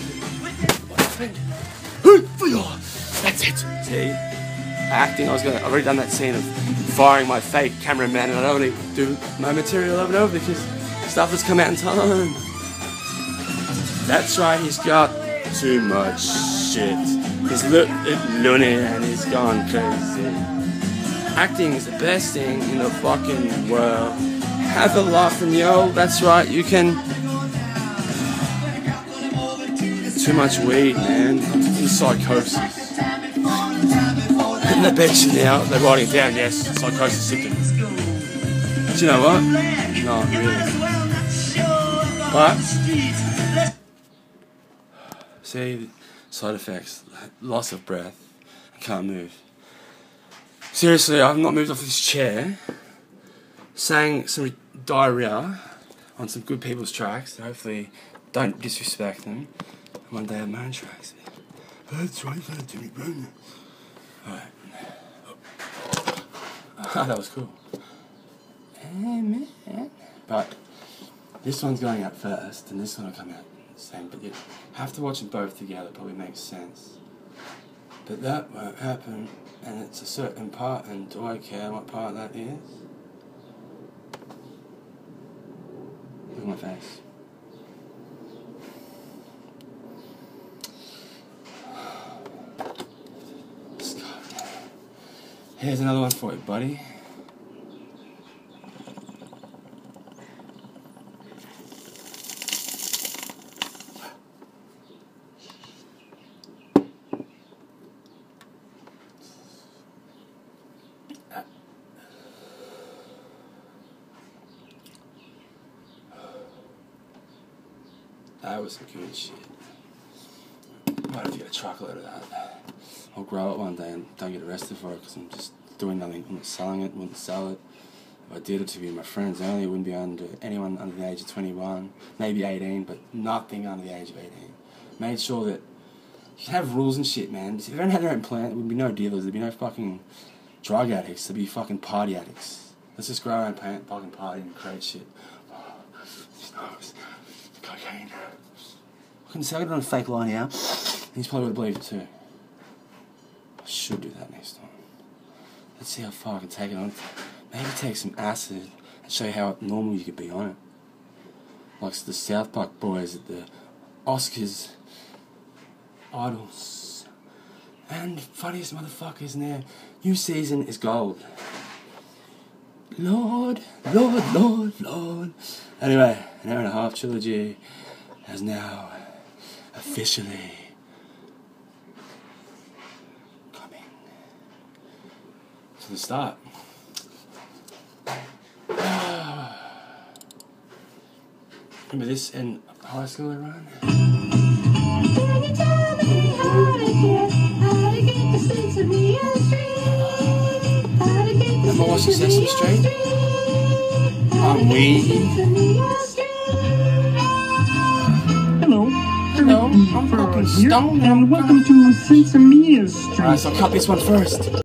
Speaker 1: That's it. See? Acting, I've already done that scene of firing my fake cameraman and I don't really do my material over and over because stuff has come out in time. That's right, he's got too much shit. He's loony and he's gone crazy. Acting is the best thing in the fucking world. Have a laugh and yo, that's right, you can. Too much weed, man. I'm in psychosis. And I bet you now, they're writing it down, yes, psychosis symptom. Do you know what? Not really. But see, side effects, loss of breath, I can't move. Seriously, I've not moved off this chair, sang some diarrhea on some good people's tracks. Hopefully, don't disrespect them. And one day I have my own tracks. That's right, Jimmy Brown. Alright. That was cool. But this one's going out first, and this one will come out the same. But you have to watch them both together. Probably makes sense. But that won't happen, and it's a certain part. And do I care what part that is? Look at my face. Here's another one for you, buddy. That was some good shit. Might have to get a truckload of that. I'll grow it one day and don't get arrested for it because I'm just doing nothing. I'm not selling it, wouldn't sell it. If I did it to be my friends only, it wouldn't be anyone under the age of 21, maybe 18, but nothing under the age of 18. Made sure that you can have rules and shit, man. If everyone had their own plant, there would be no dealers, there'd be no fucking drug addicts, there'd be fucking party addicts. Let's just grow our own plant, fucking party and create shit. Smokes, cocaine. I can say I got it on a fake line now. He's probably would have believed it too. I should do that next time. Let's see how far I can take it on. Maybe take some acid and show you how normal you could be on it. Like the South Park boys at the Oscars, Idols, and funniest motherfuckers in there. New season is gold. Lord, Lord, Lord, Lord. Anyway, an hour and a half trilogy has now officially coming to the start. Remember this in high school, everyone? Remember watching Sesame Street? I'm weak. Hello, I'm fucking stoned.
Speaker 2: And welcome to Sesame Street.
Speaker 1: Alright, so I'll cut this one first.